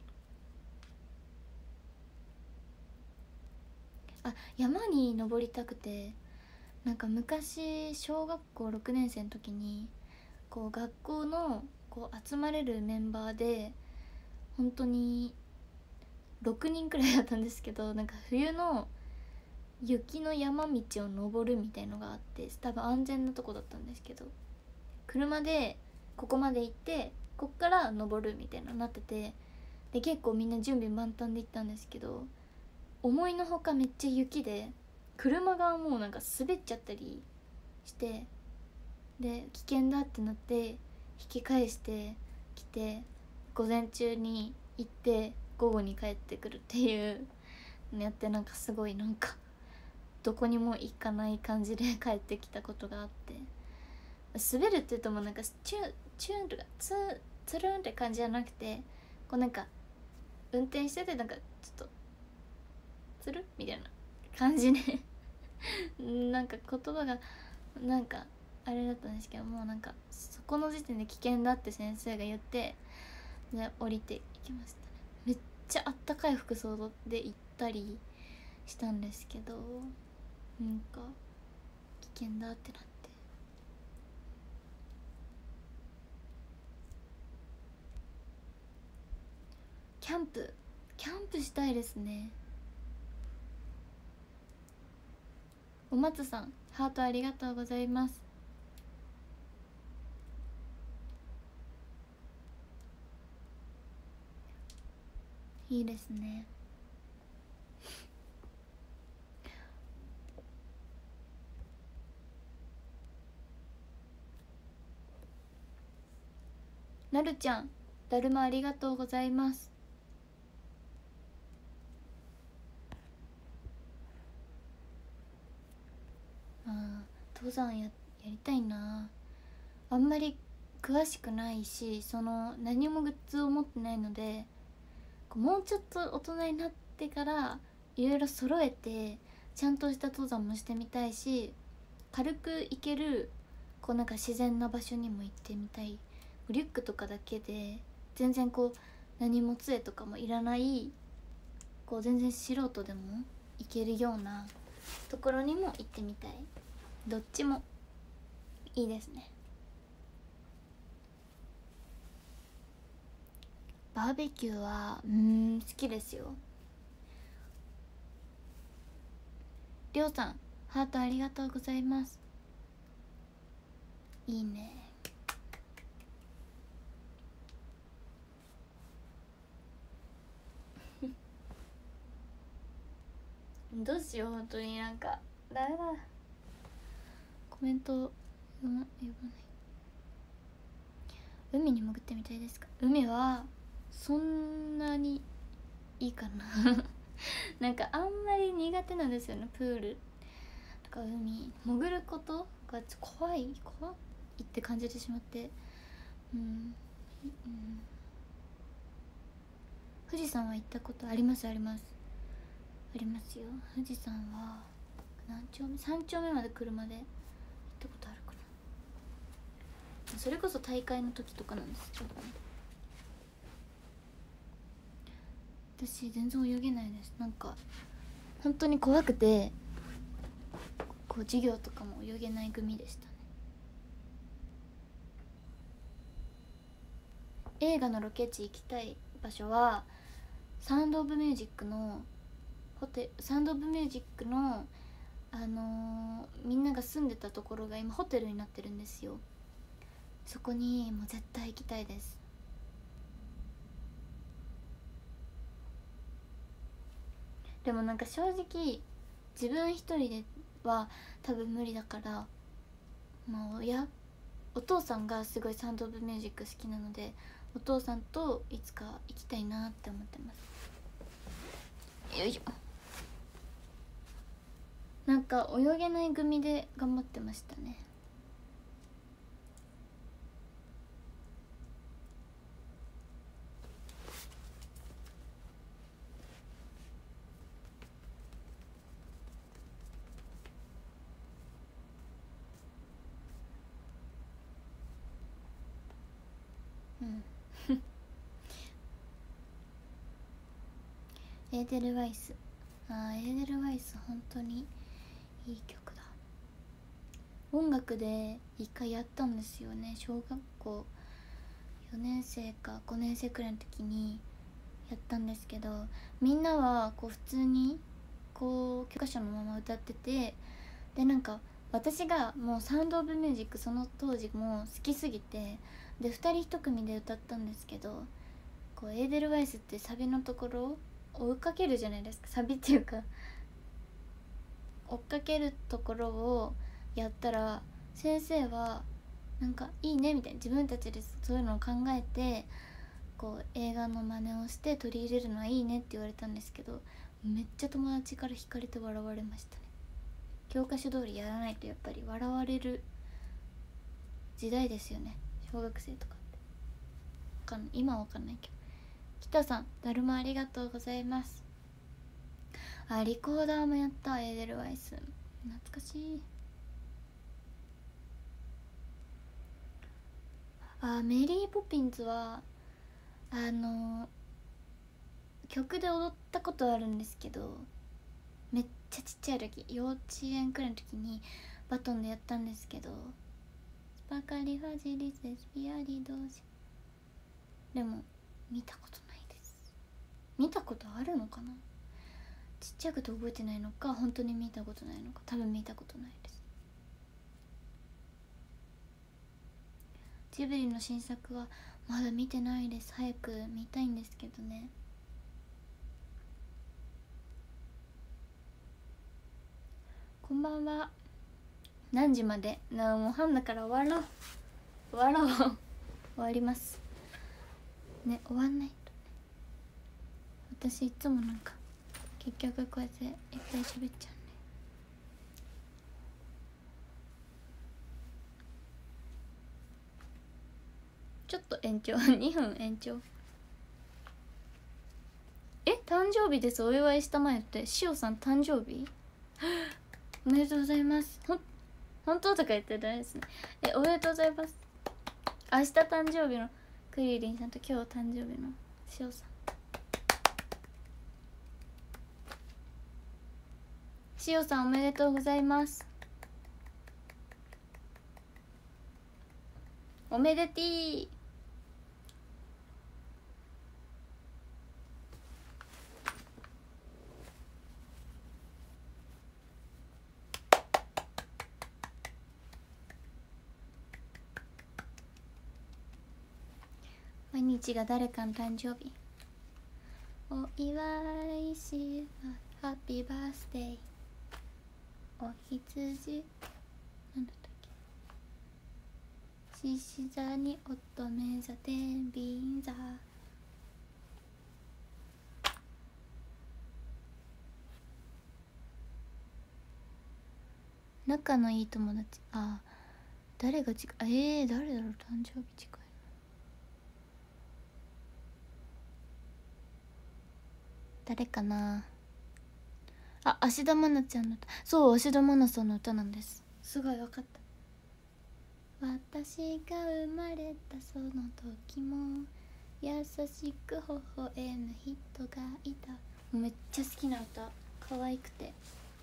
な。あ、山に登りたくて、なんか昔小学校ろくねん生の時にこう学校のこう集まれるメンバーで本当にろくにんくらいだったんですけど、なんか冬の雪の山道を登るみたいのがあって、多分安全なとこだったんですけど、車でここまで行ってこっから登るみたいなのになってて、で結構みんな準備万端で行ったんですけど、思いのほかめっちゃ雪で車がもうなんか滑っちゃったりして、で危険だってなって引き返してきて、午前中に行って午後に帰ってくるっていうのやって、なんかすごいなんかどこにも行かない感じで帰ってきたことがあって、滑るって言うともうなんかチュンチュンとかツーツルンって感じじゃなくて、こうなんか運転しててなんかちょっとツルみたいな感じでなんか言葉がなんかあれだったんですけど、もうなんかそこの時点で危険だって先生が言って、で降りていきましたね。めっちゃあったかい服装で行ったりしたんですけど、なんか危険だってなって。キャンプキャンプしたいですね。お松さんハートありがとうございます。いいですね。なるちゃんだるまありがとうございます。あー登山ややりたいな。あんまり詳しくないし、その何もグッズを持ってないので、もうちょっと大人になってからいろいろ揃えてちゃんとした登山もしてみたいし、軽く行けるこうなんか自然な場所にも行ってみたい。リュックとかだけで全然こう何も杖とかもいらない、こう全然素人でも行けるようなところにも行ってみたい。どっちもいいですね。バーベキューはうーん好きですよ。りょうさんハートありがとうございます。いいね。どうしよう、本当になんかダメだ、コメント読ま読まない。海に潜ってみたいですか？海はそんなにいいかななんかあんまり苦手なんですよね、プールとか海潜ることが怖い怖いって感じてしまって、うん、うん、富士山は行ったことありますありますありますよ。富士山は何丁目さん丁目まで車で行ったことあるかな。それこそ大会の時とかなんですけどね。私全然泳げないです。なんか本当に怖くて、こう授業とかも泳げない組でしたね。映画のロケ地行きたい場所はサウンド・オブ・ミュージックのホテサウンド・オブ・ミュージックのあのー、みんなが住んでたところが今ホテルになってるんですよ。そこにもう絶対行きたいです。でもなんか正直自分一人では多分無理だから、もうやお父さんがすごいサウンド・オブ・ミュージック好きなので、お父さんといつか行きたいなって思ってます。よいしょ。なんか泳げない組で頑張ってましたね。うんエーデルワイス、あーエーデルワイス本当にいい曲だ。音楽で一回やったんですよね、小学校よねん生かごねん生くらいの時にやったんですけど、みんなはこう普通にこう教科書のまま歌ってて、でなんか私がもうサウンド・オブ・ミュージックその当時も好きすぎて、でふたりいち組で歌ったんですけど、こうエーデルワイスってサビのところを追っかけるじゃないですか。サビっていうか追っかけるところをやったら、先生はなんかいいねみたいな、自分たちでそういうのを考えてこう映画の真似をして取り入れるのはいいねって言われたんですけど、めっちゃ友達から惹かれて笑われましたね。教科書通りやらないとやっぱり笑われる時代ですよね、小学生とかって。わかんない、今はわかんないけど。北さんだるまありがとうございます。あ、リコーダーもやった、エーデルワイス懐かしい。あ、メリーポピンズはあの曲で踊ったことあるんですけど、めっちゃちっちゃい時、幼稚園くらいの時にバトンでやったんですけど、スパカリファジリセスピアリ同士、でも見たことないです。見たことあるのかな、ちっちゃくて覚えてないのか本当に見たことないのか、多分見たことないです。ジブリの新作はまだ見てないです。早く見たいんですけどね。こんばんは。何時までな、もう半だから終わろう終わろう終わりますね、終わんないとね。私いつもなんか結局こうやっていっぱい喋っちゃうね。 ちょっと延長にふん延長。え、誕生日です、お祝いしたまえって。しおさん誕生日おめでとうございます。ほん本当とか言ってないですね。え、おめでとうございます。明日誕生日のクリリンさんと今日誕生日のしおさん。しおさんおめでとうございます。おめでてぃ。毎日が誰かの誕生日。お祝いしますハッピーバースデー。お羊なんだったっけ。獅子座に乙女座天秤座。仲のいい友達。あ、誰が近い。えー、誰だろう誕生日近い。誰かなあ。芦田愛菜ちゃんの歌。そう、芦田愛菜さんの歌なんです。すごい分かった。私が生まれたその時も優しく微笑む人がいた。めっちゃ好きな歌、可愛くて。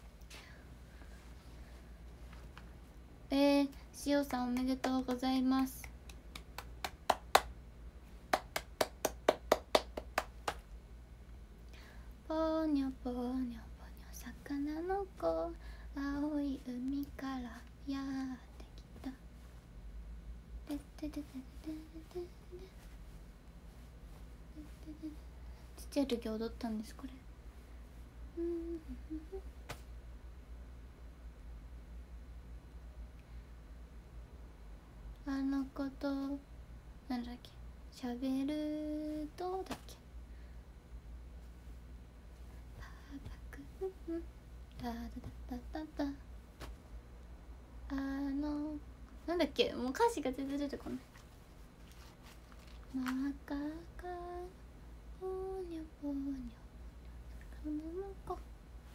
えー、しおさんおめでとうございます。ぽにょぽにょぽにょ魚の子、青い海からやってきた。ててててててててちっちゃい時踊ったんです、これ。あの子となんだっけ、しゃべるどうだっけ。タタタタタタ。あのなんだっけ、もう歌詞が全然出てこない。真っ赤かぽにょぽにょこの子。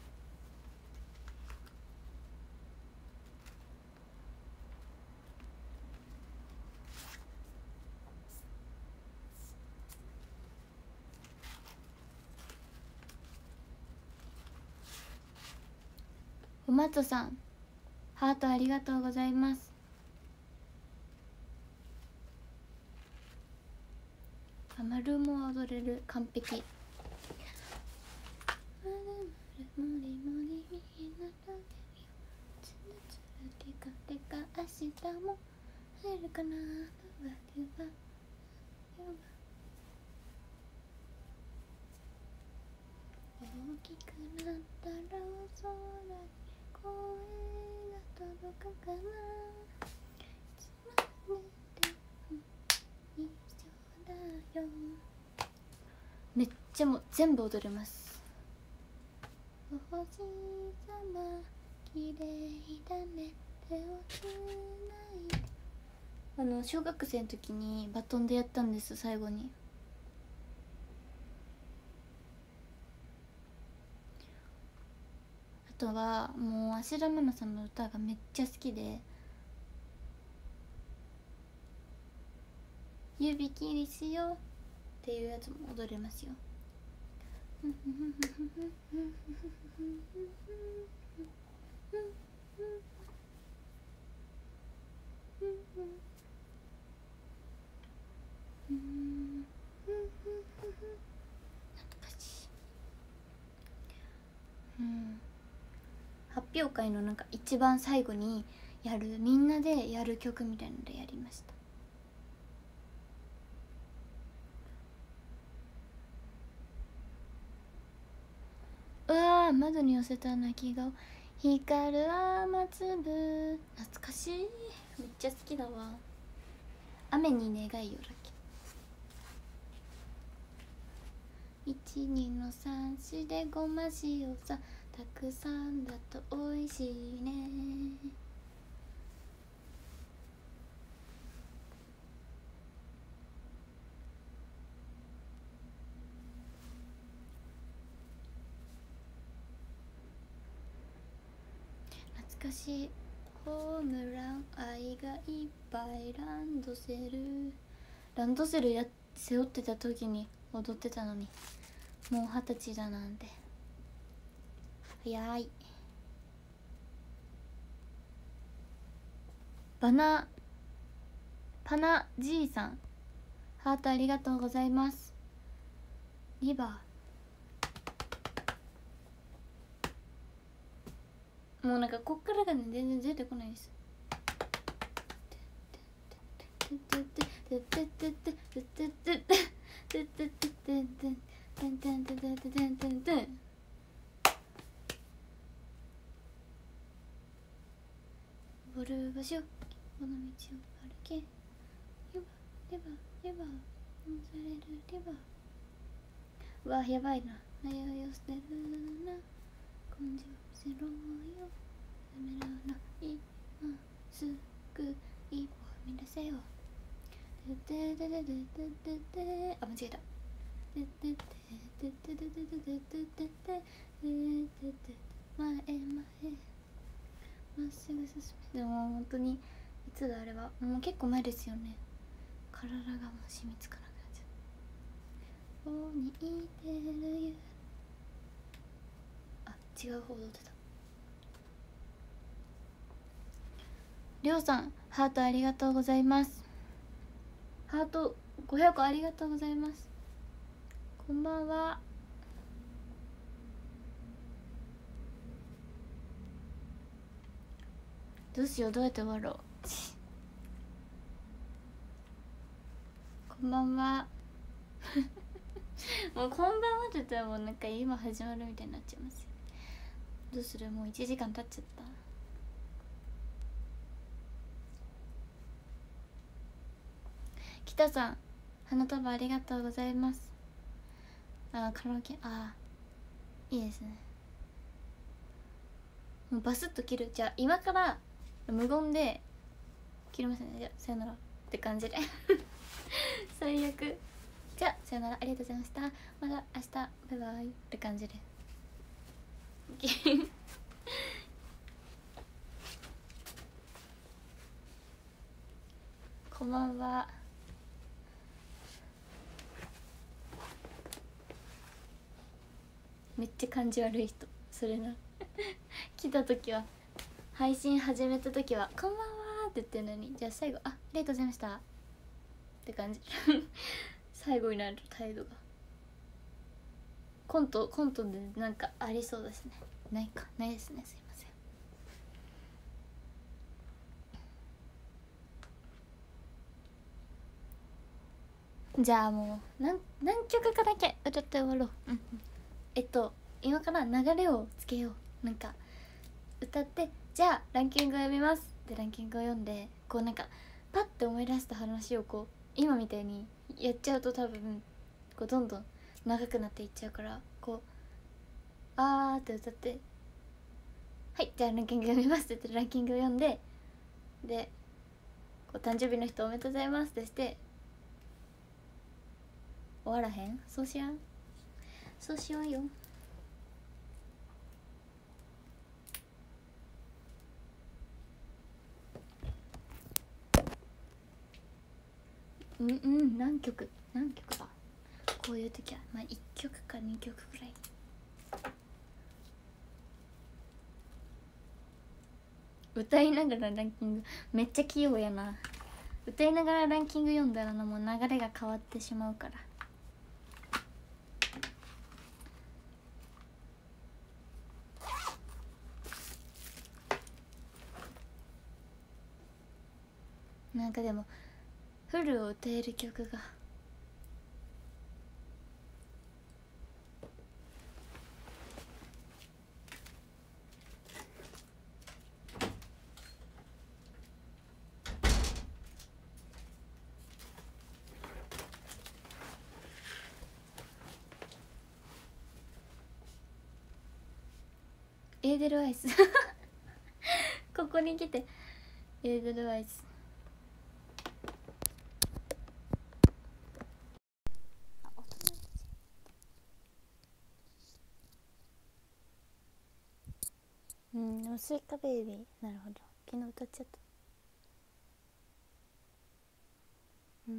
おまとさんハートありがとうございます。あ、丸も踊れる、完璧。明日も入るかな。大きくなったら空に声が届くかな。いつまででも一緒だよ。めっちゃもう全部踊れます。お星様綺麗だね、手をつないで。あの小学生の時にバトンでやったんです、最後に。あとはもう芦田愛菜さんの歌がめっちゃ好きで、指切りしようっていうやつも踊れますよ。うん、発表会のなんか一番最後にやる、みんなでやる曲みたいのでやりました。うわー、窓に寄せた泣き顔、光る雨粒、懐かしい。めっちゃ好きだわ。雨に願いよだっけ。いちにのさんしでごま塩さ、たくさんだとおいしいね。 かしホームラン愛がいっぱいランドセルランドセルや背負ってた時に踊ってたのにもう二十歳だなんて早い。バナパナじいさんハートありがとうございます。リバーもうなんかこっからがね全然出てこないです。ボル場所この道を歩けレバレバレバ押されるレバうわやばいな悩みを捨てるな根性見せろよためらわない今すぐ一歩踏み出せよててててててててあ間違えたてててててててててててて前前まっすぐ進めでも本当にいつだあれはもう結構前ですよね。体がもう染みつかなくなっちゃう。ここにいてるよあ違う方踊ってた。りょうさんハートありがとうございます。ハートごひゃくありがとうございます。こんばんは。どうしようどうやって終わろうこんばんはもうこんばんはって言ったらもうなんか今始まるみたいになっちゃいますよ。どうするもういちじかん経っちゃった。北さん花束ありがとうございます。あカラオケあいいですね。もうバスッと切る。じゃあ今から無言で切りますね。じゃあさよならって感じで最悪。じゃあさよならありがとうございました。また明日バイバイって感じでこんばんは。めっちゃ感じ悪い人それな来た時は配信始めた時は「こんばんは」って言ってるのに、じゃあ最後「あありがとうございました」って感じ最後になる態度がコントコントでなんかありそうですね。ないかないですね。すいません。じゃあもう何何曲かだけ歌って終わろう。うん、えっと今から流れをつけよう。なんか歌ってじゃあランキングを読みますでランキングを読んでこうなんかパッて思い出した話をこう今みたいにやっちゃうと多分こうどんどん長くなっていっちゃうから、こうあーって歌ってはいじゃあランキング読みますって言ってランキングを読んで、でこう誕生日の人おめでとうございますってして終わらへん。そうしやんそうしようよ。うんうん何曲何曲だこういう時はまあいっきょくかにきょくくらい。歌いながらランキングめっちゃ器用やな。歌いながらランキング読んだらなもう流れが変わってしまうから。なんかでもフルを歌える曲がエーデルワイスここに来てエーデルワイスうんもスイカベイビー、なるほど、昨日歌っちゃった。うん。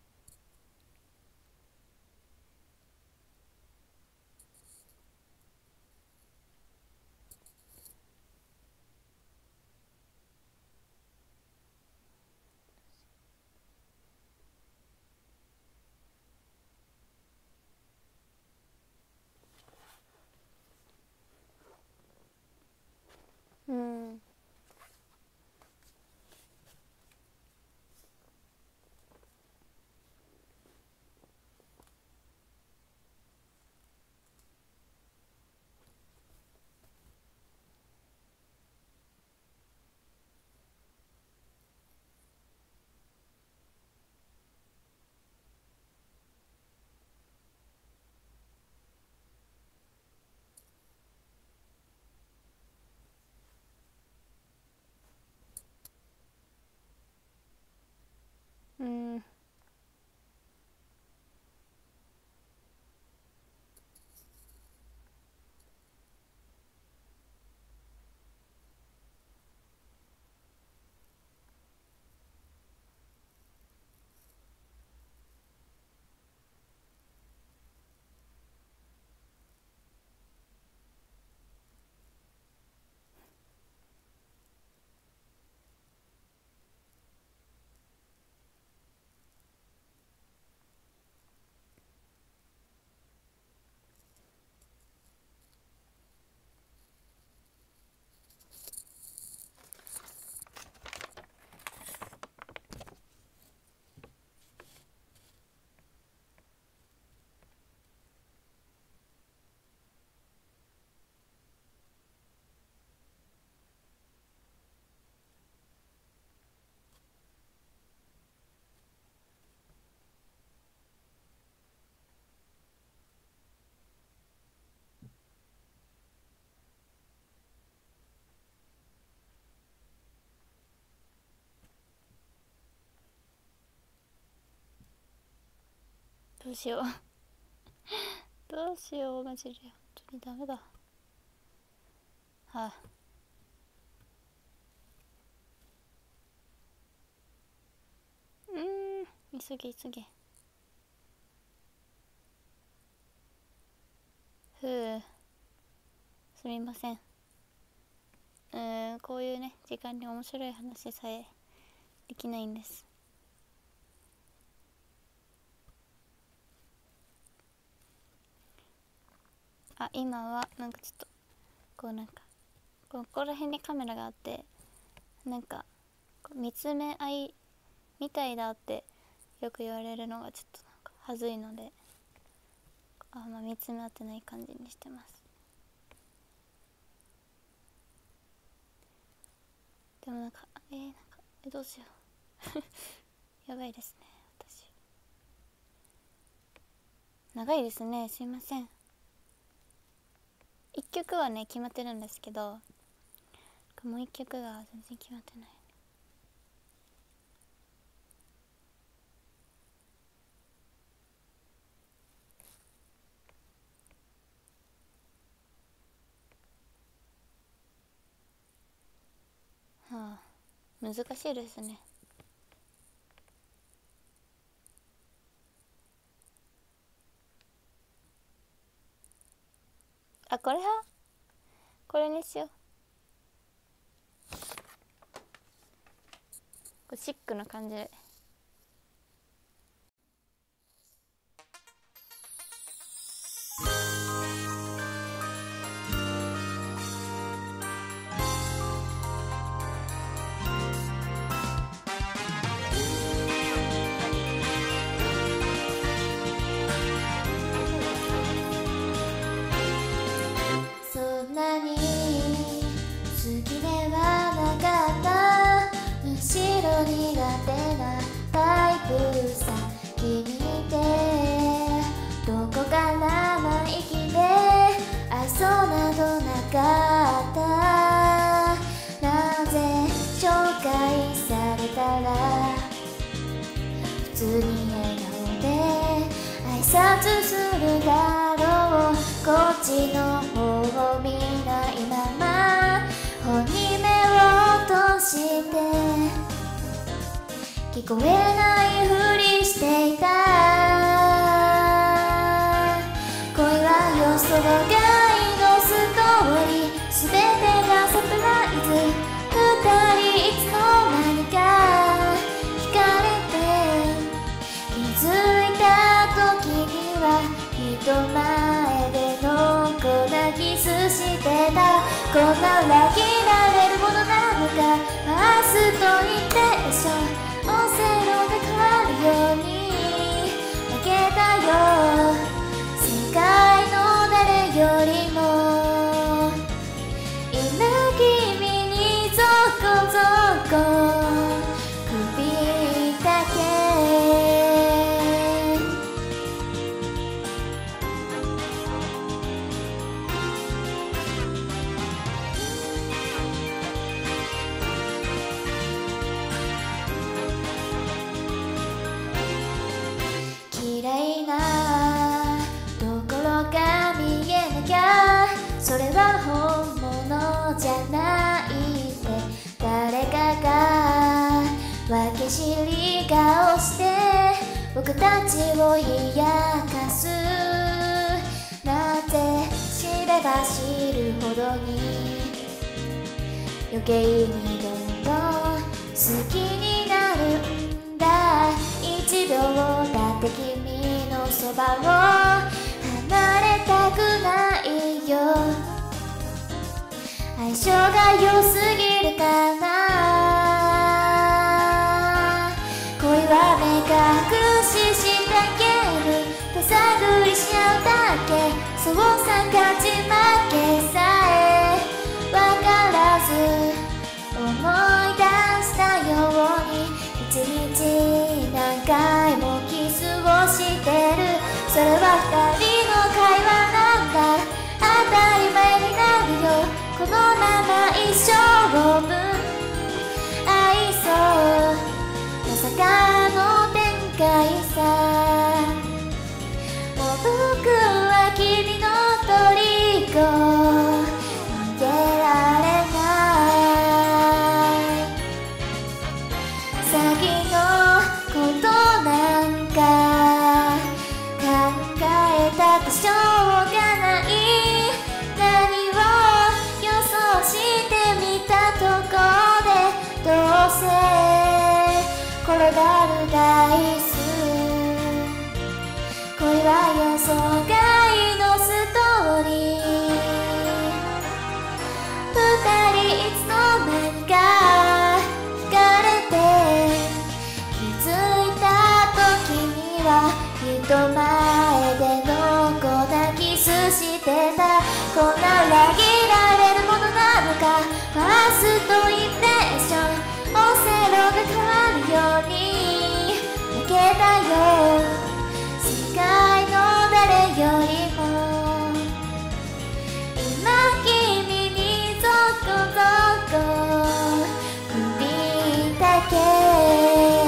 うん。うん。どうしようどうしよう、マジで本当にダメだ。はあ。うーん、急げ急げ。ふう、すみません。うーん、こういうね時間に面白い話さえできないんです。あ、今はなんかちょっとこうなんかここら辺にカメラがあって、なんか見つめ合いみたいだってよく言われるのがちょっとなんかはずいので、あんま見つめ合ってない感じにしてます。でもなんかえー、なんかえどうしようやばいですね私。長いですね、すいません。いっきょくはね決まってるんですけど、もういっきょくが全然決まってない。はあ、難しいですね。あ、これはこれにしよう。これシックな感じで。 そんなに好きではなかった、むしろ苦手なタイプさ。君ってどこか生意気で愛想などなかった。なぜ紹介されたら普通に笑顔で挨拶するだろう。こっちの方を見ないまま聞こえないふりしていた。恋は予想外のストーリー、全てがサプライズ。二人いつの間にか惹かれて、気づいた時には人前でのこなキスしてた。こんな裏切られるものなのか。ファーストインプレッション、オセロで変わるように負けたよ。世界の誰よりも今君にゾコゾコ首だけ。嫌いなところが見えなきゃ、それは本物じゃないって誰かが分け知り顔して僕たちを冷やかす。なぜ知れば知るほどに余計にどんどん好きになるんだ。一秒だって君のそばを離れたくないよ。相性が良すぎるかな。恋は目隠ししたゲーム、手探りし合うだけ。そうさ勝ち負けさえ分からず思い出したように一日何回もキスをしてる。それは二人の会話なんだ。当たり前になるよ、このまま一生分愛そう。まさかの展開さ。もう僕は君の虜逃げられない。先のことなんか考えたってしょうがない。何を予想してみたとこでどうせ転がるダイス。恋は予想外のストーリー。二人いつの間にか惹かれて、気づいた時には人前でのこなキスしてた。こんな裏切られるものなのか。ファーストインプレッション、オセロが変わるように負けたよ。世界の誰よりも今君にゾコゾコ首だけ。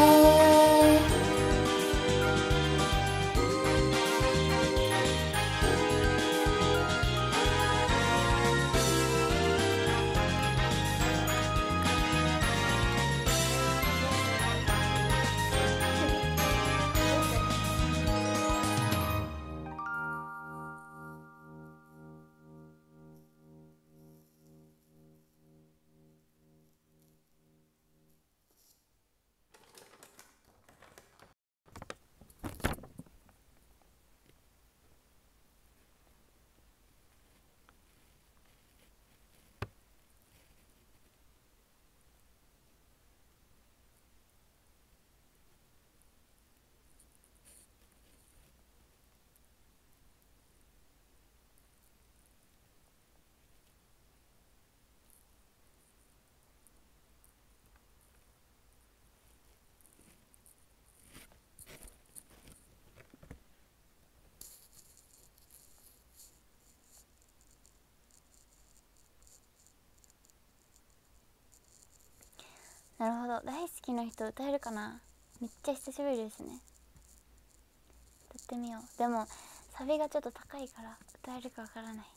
なるほど、大好きな人歌えるかな。めっちゃ久しぶりですね。歌ってみよう。でもサビがちょっと高いから歌えるかわからない。うわ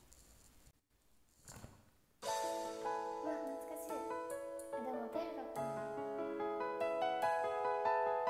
懐かしい。でも歌えるかわかんない。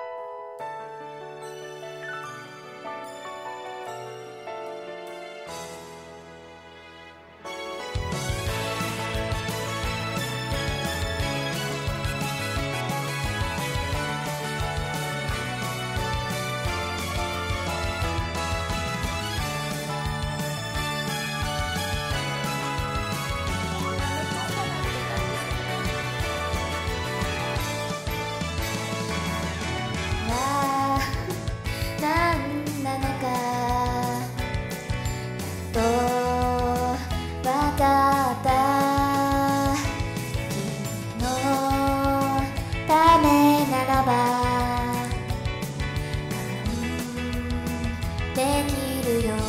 できるよ。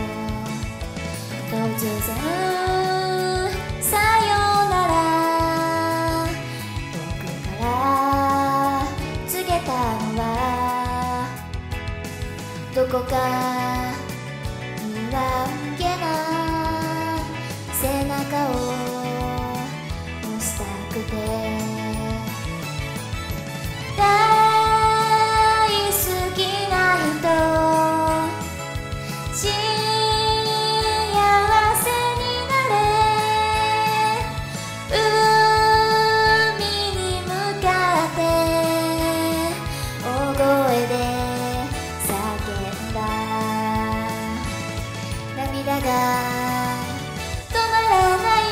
突然さよなら僕から告げたのはどこか不安げな背中を押したくて大好きな人幸せになれ海に向かって大声で叫んだ涙が止まらない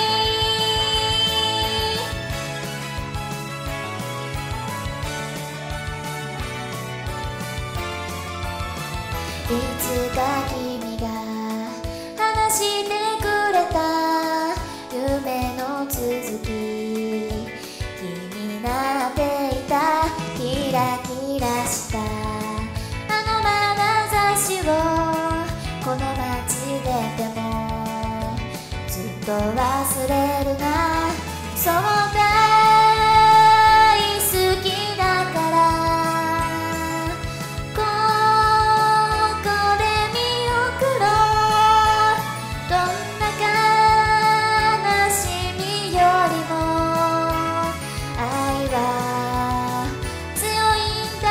いつか君が話してくれた夢の続き気になっていたキラキラしたあの眼差しをこの街ででもずっと忘れるなそう大好きだからここで見送ろうどんな悲しみよりも愛は強いんだ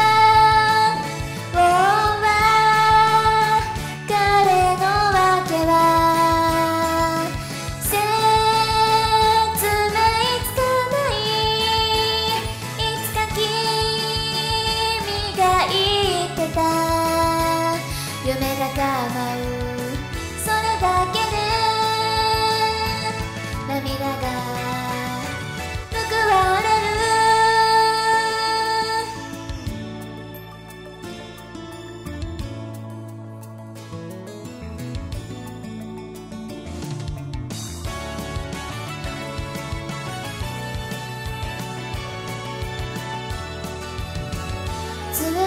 彼のわけは説明つかないいつか君が言ってた夢が叶うそれだけで涙が報われるずっと思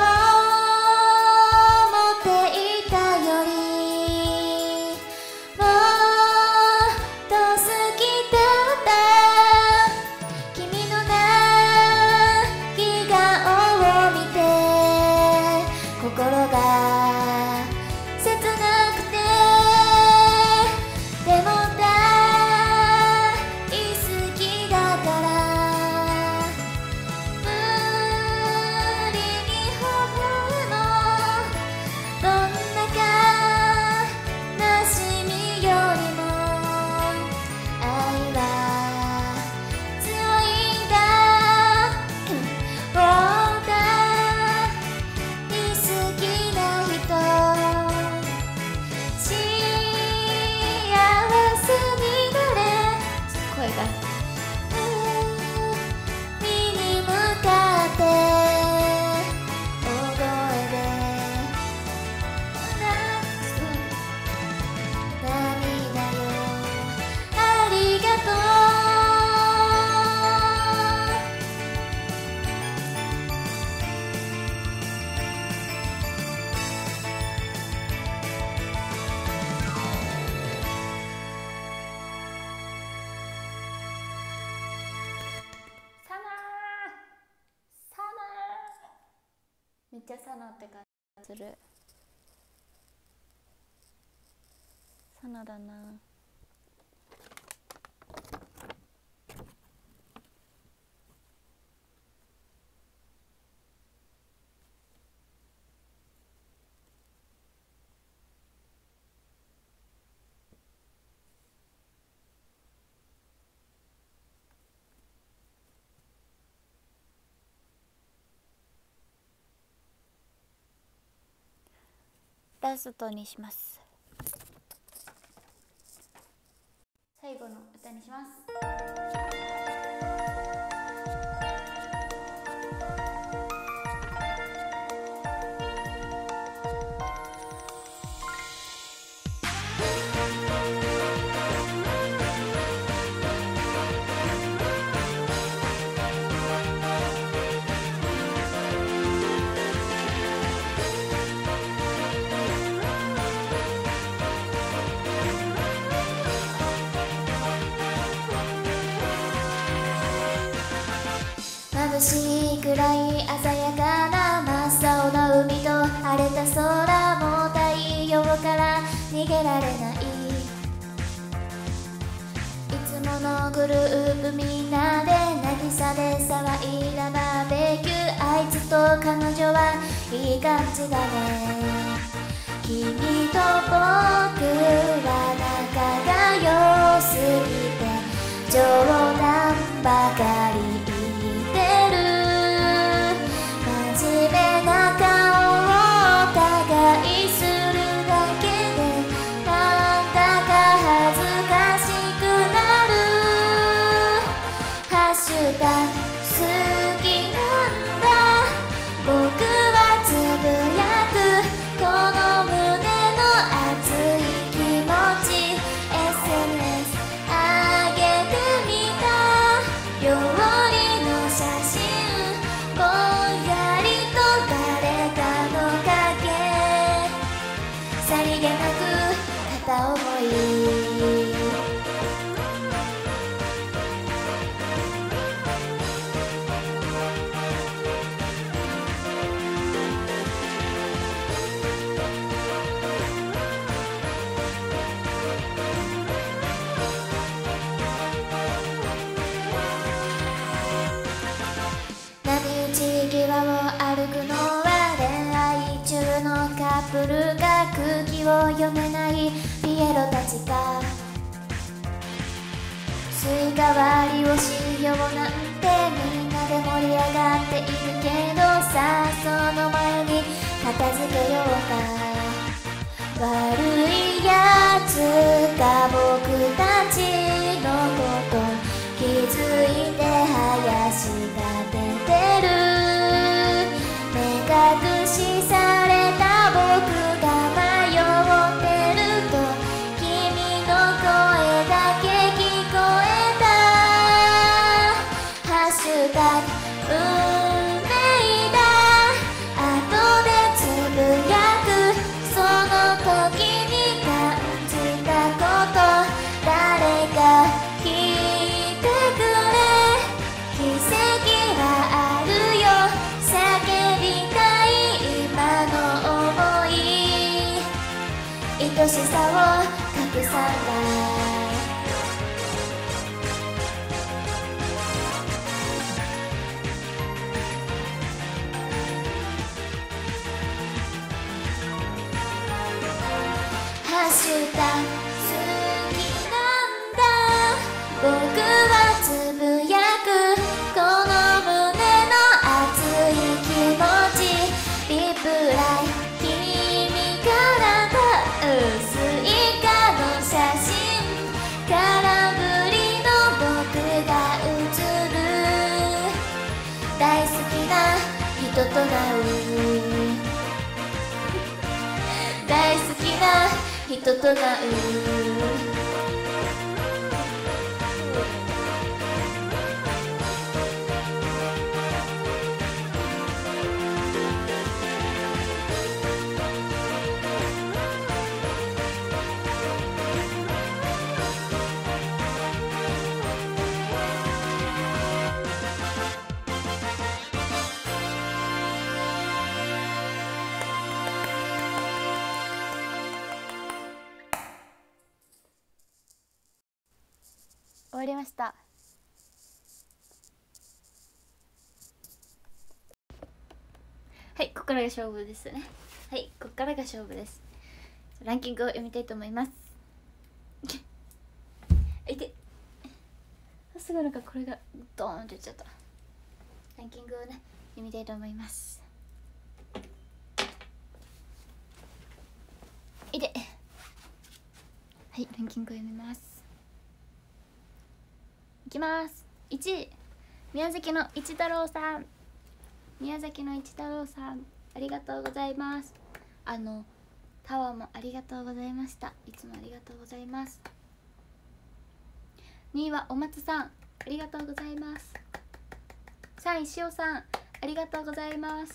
っていたよりもっと好きだった君の泣き顔を見て心が切なくてでも大好きだから無理に微笑もうどんな悲しみよりも愛は強いんだ大好きな人幸せになれ声が海に向かって大声で涙よありがとうサナーサナーめっちゃサナって感じするサナだなラストにします。最後の歌にします。 しいくらい鮮やかな真っ青な海と晴れた空も太陽から逃げられない。いつものグループみんなで渚で騒いだバーベキュー。あいつと彼女はいい感じだね。君と僕は仲が良すぎて冗談ばかり言ってる。真面目な顔をお互いするだけでなんだか恥ずかしくなる。ハッシュタグ好きなんだ僕はつぶやくこの胸の熱い気持ち エスエヌエス 上げてみた。料理の写真ぼんやりと誰かの影さりげなく片思い。際を歩くのは恋愛中のカップルが空気を読めないピエロたちか。スイカ割りをしようなんてみんなで盛り上がっているけどさあその前に片付けようか。悪いやつが僕たちのこと気づいて林が出てる。隠しされた僕が迷ってると君の声だけ聞こえた。ハッシュタグ運命だ後でつぶやく。その時に感じたこと誰か聞いてくれ。奇跡はあるよ叫びたい今の想い。愛しさを隠さないハッシュタグ好きなんだ僕はつぶやくこの胸の熱い気持ち。リプライ君からのスイカの写真空振りの僕が写る。大好きな人となる大好きな人となる。 終わりました。はい、ここからが勝負ですね。はい、ここからが勝負です。ランキングを読みたいと思います。いてすぐなんかこれがドーンって言っちゃった。ランキングをね読みたいと思います。いてはい、ランキングを読みます。いきます。いちい宮崎の一太郎さん。宮崎の一太郎さんありがとうございます。あのタワーもありがとうございました。いつもありがとうございます。にいはお松さんありがとうございます。さんいしおさんありがとうございます。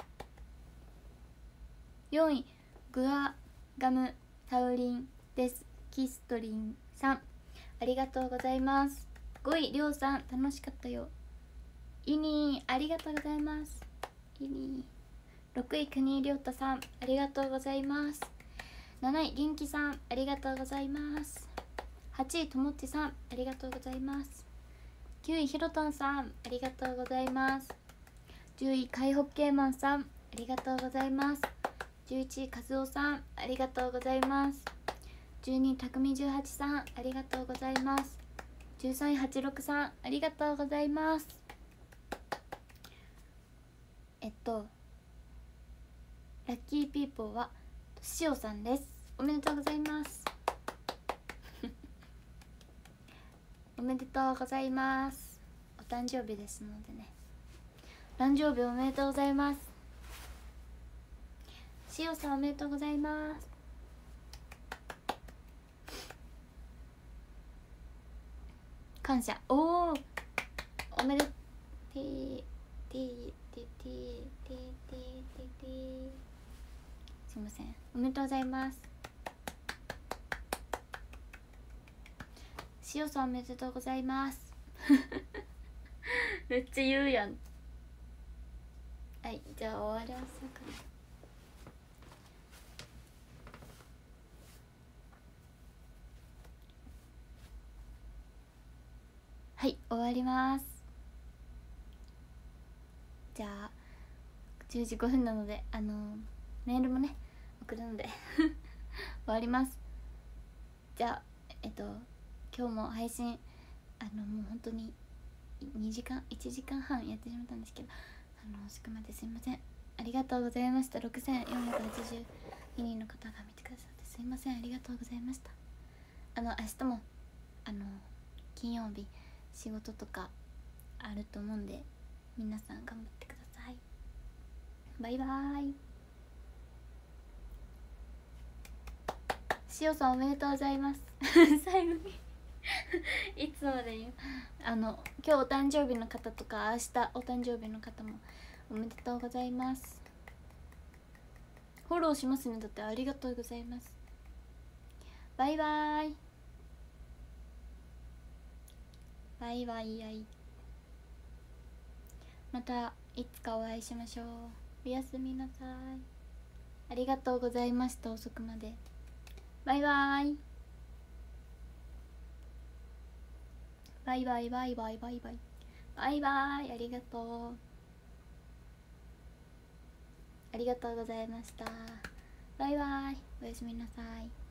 よんいグアガムタウリンですキストリンさんありがとうございます。ごいりょうさん楽しかったよ。 イニーありがとうございます。イニー。ろくい国井亮太さんありがとうございます。なないりんきさんありがとうございます。はちいともっちさんありがとうございます。きゅういひろとんさんありがとうございます。じゅういかいほっけいマンさんありがとうございます。じゅういちいかずおさんありがとうございます。じゅうにいたくみじゅうはちさんありがとうございます。じゅうさんいはちろくさんありがとうございます。えっとラッキーピーポーはしおさんです。おめでとうございますおめでとうございます。お誕生日ですのでね、誕生日おめでとうございます。しおさんおめでとうございます。感謝。おおおめでてーてーてーてーてーてーてー。すいません、おめでとうございます。しおさんおめでとうございますめっちゃ言うやん。はい、じゃあ終わらせかな。はい、終わります。じゃあじゅうじごふんなので、あのー、メールもね送るので終わります。じゃあえっと今日も配信あのもう本当ににじかんいちじかんはんやってしまったんですけど、あの遅くまですいません。ありがとうございました。ろくせんよんひゃくはちじゅうににんの方が見てくださってすいません、ありがとうございました。あの明日もあの金曜日仕事とかあると思うんで、皆さん頑張ってください。バイバーイ。しおさんおめでとうございます最後にいつまでにあの今日お誕生日の方とか明日お誕生日の方もおめでとうございます。フォローしますね。だってありがとうございます。バイバーイ。バイバイやい。またいつかお会いしましょう。おやすみなさい。ありがとうございました。遅くまで。バイバイ。バイバイバイバイバイバイバイバイ。ありがとうありがとうございました。バイバイ。おやすみなさい。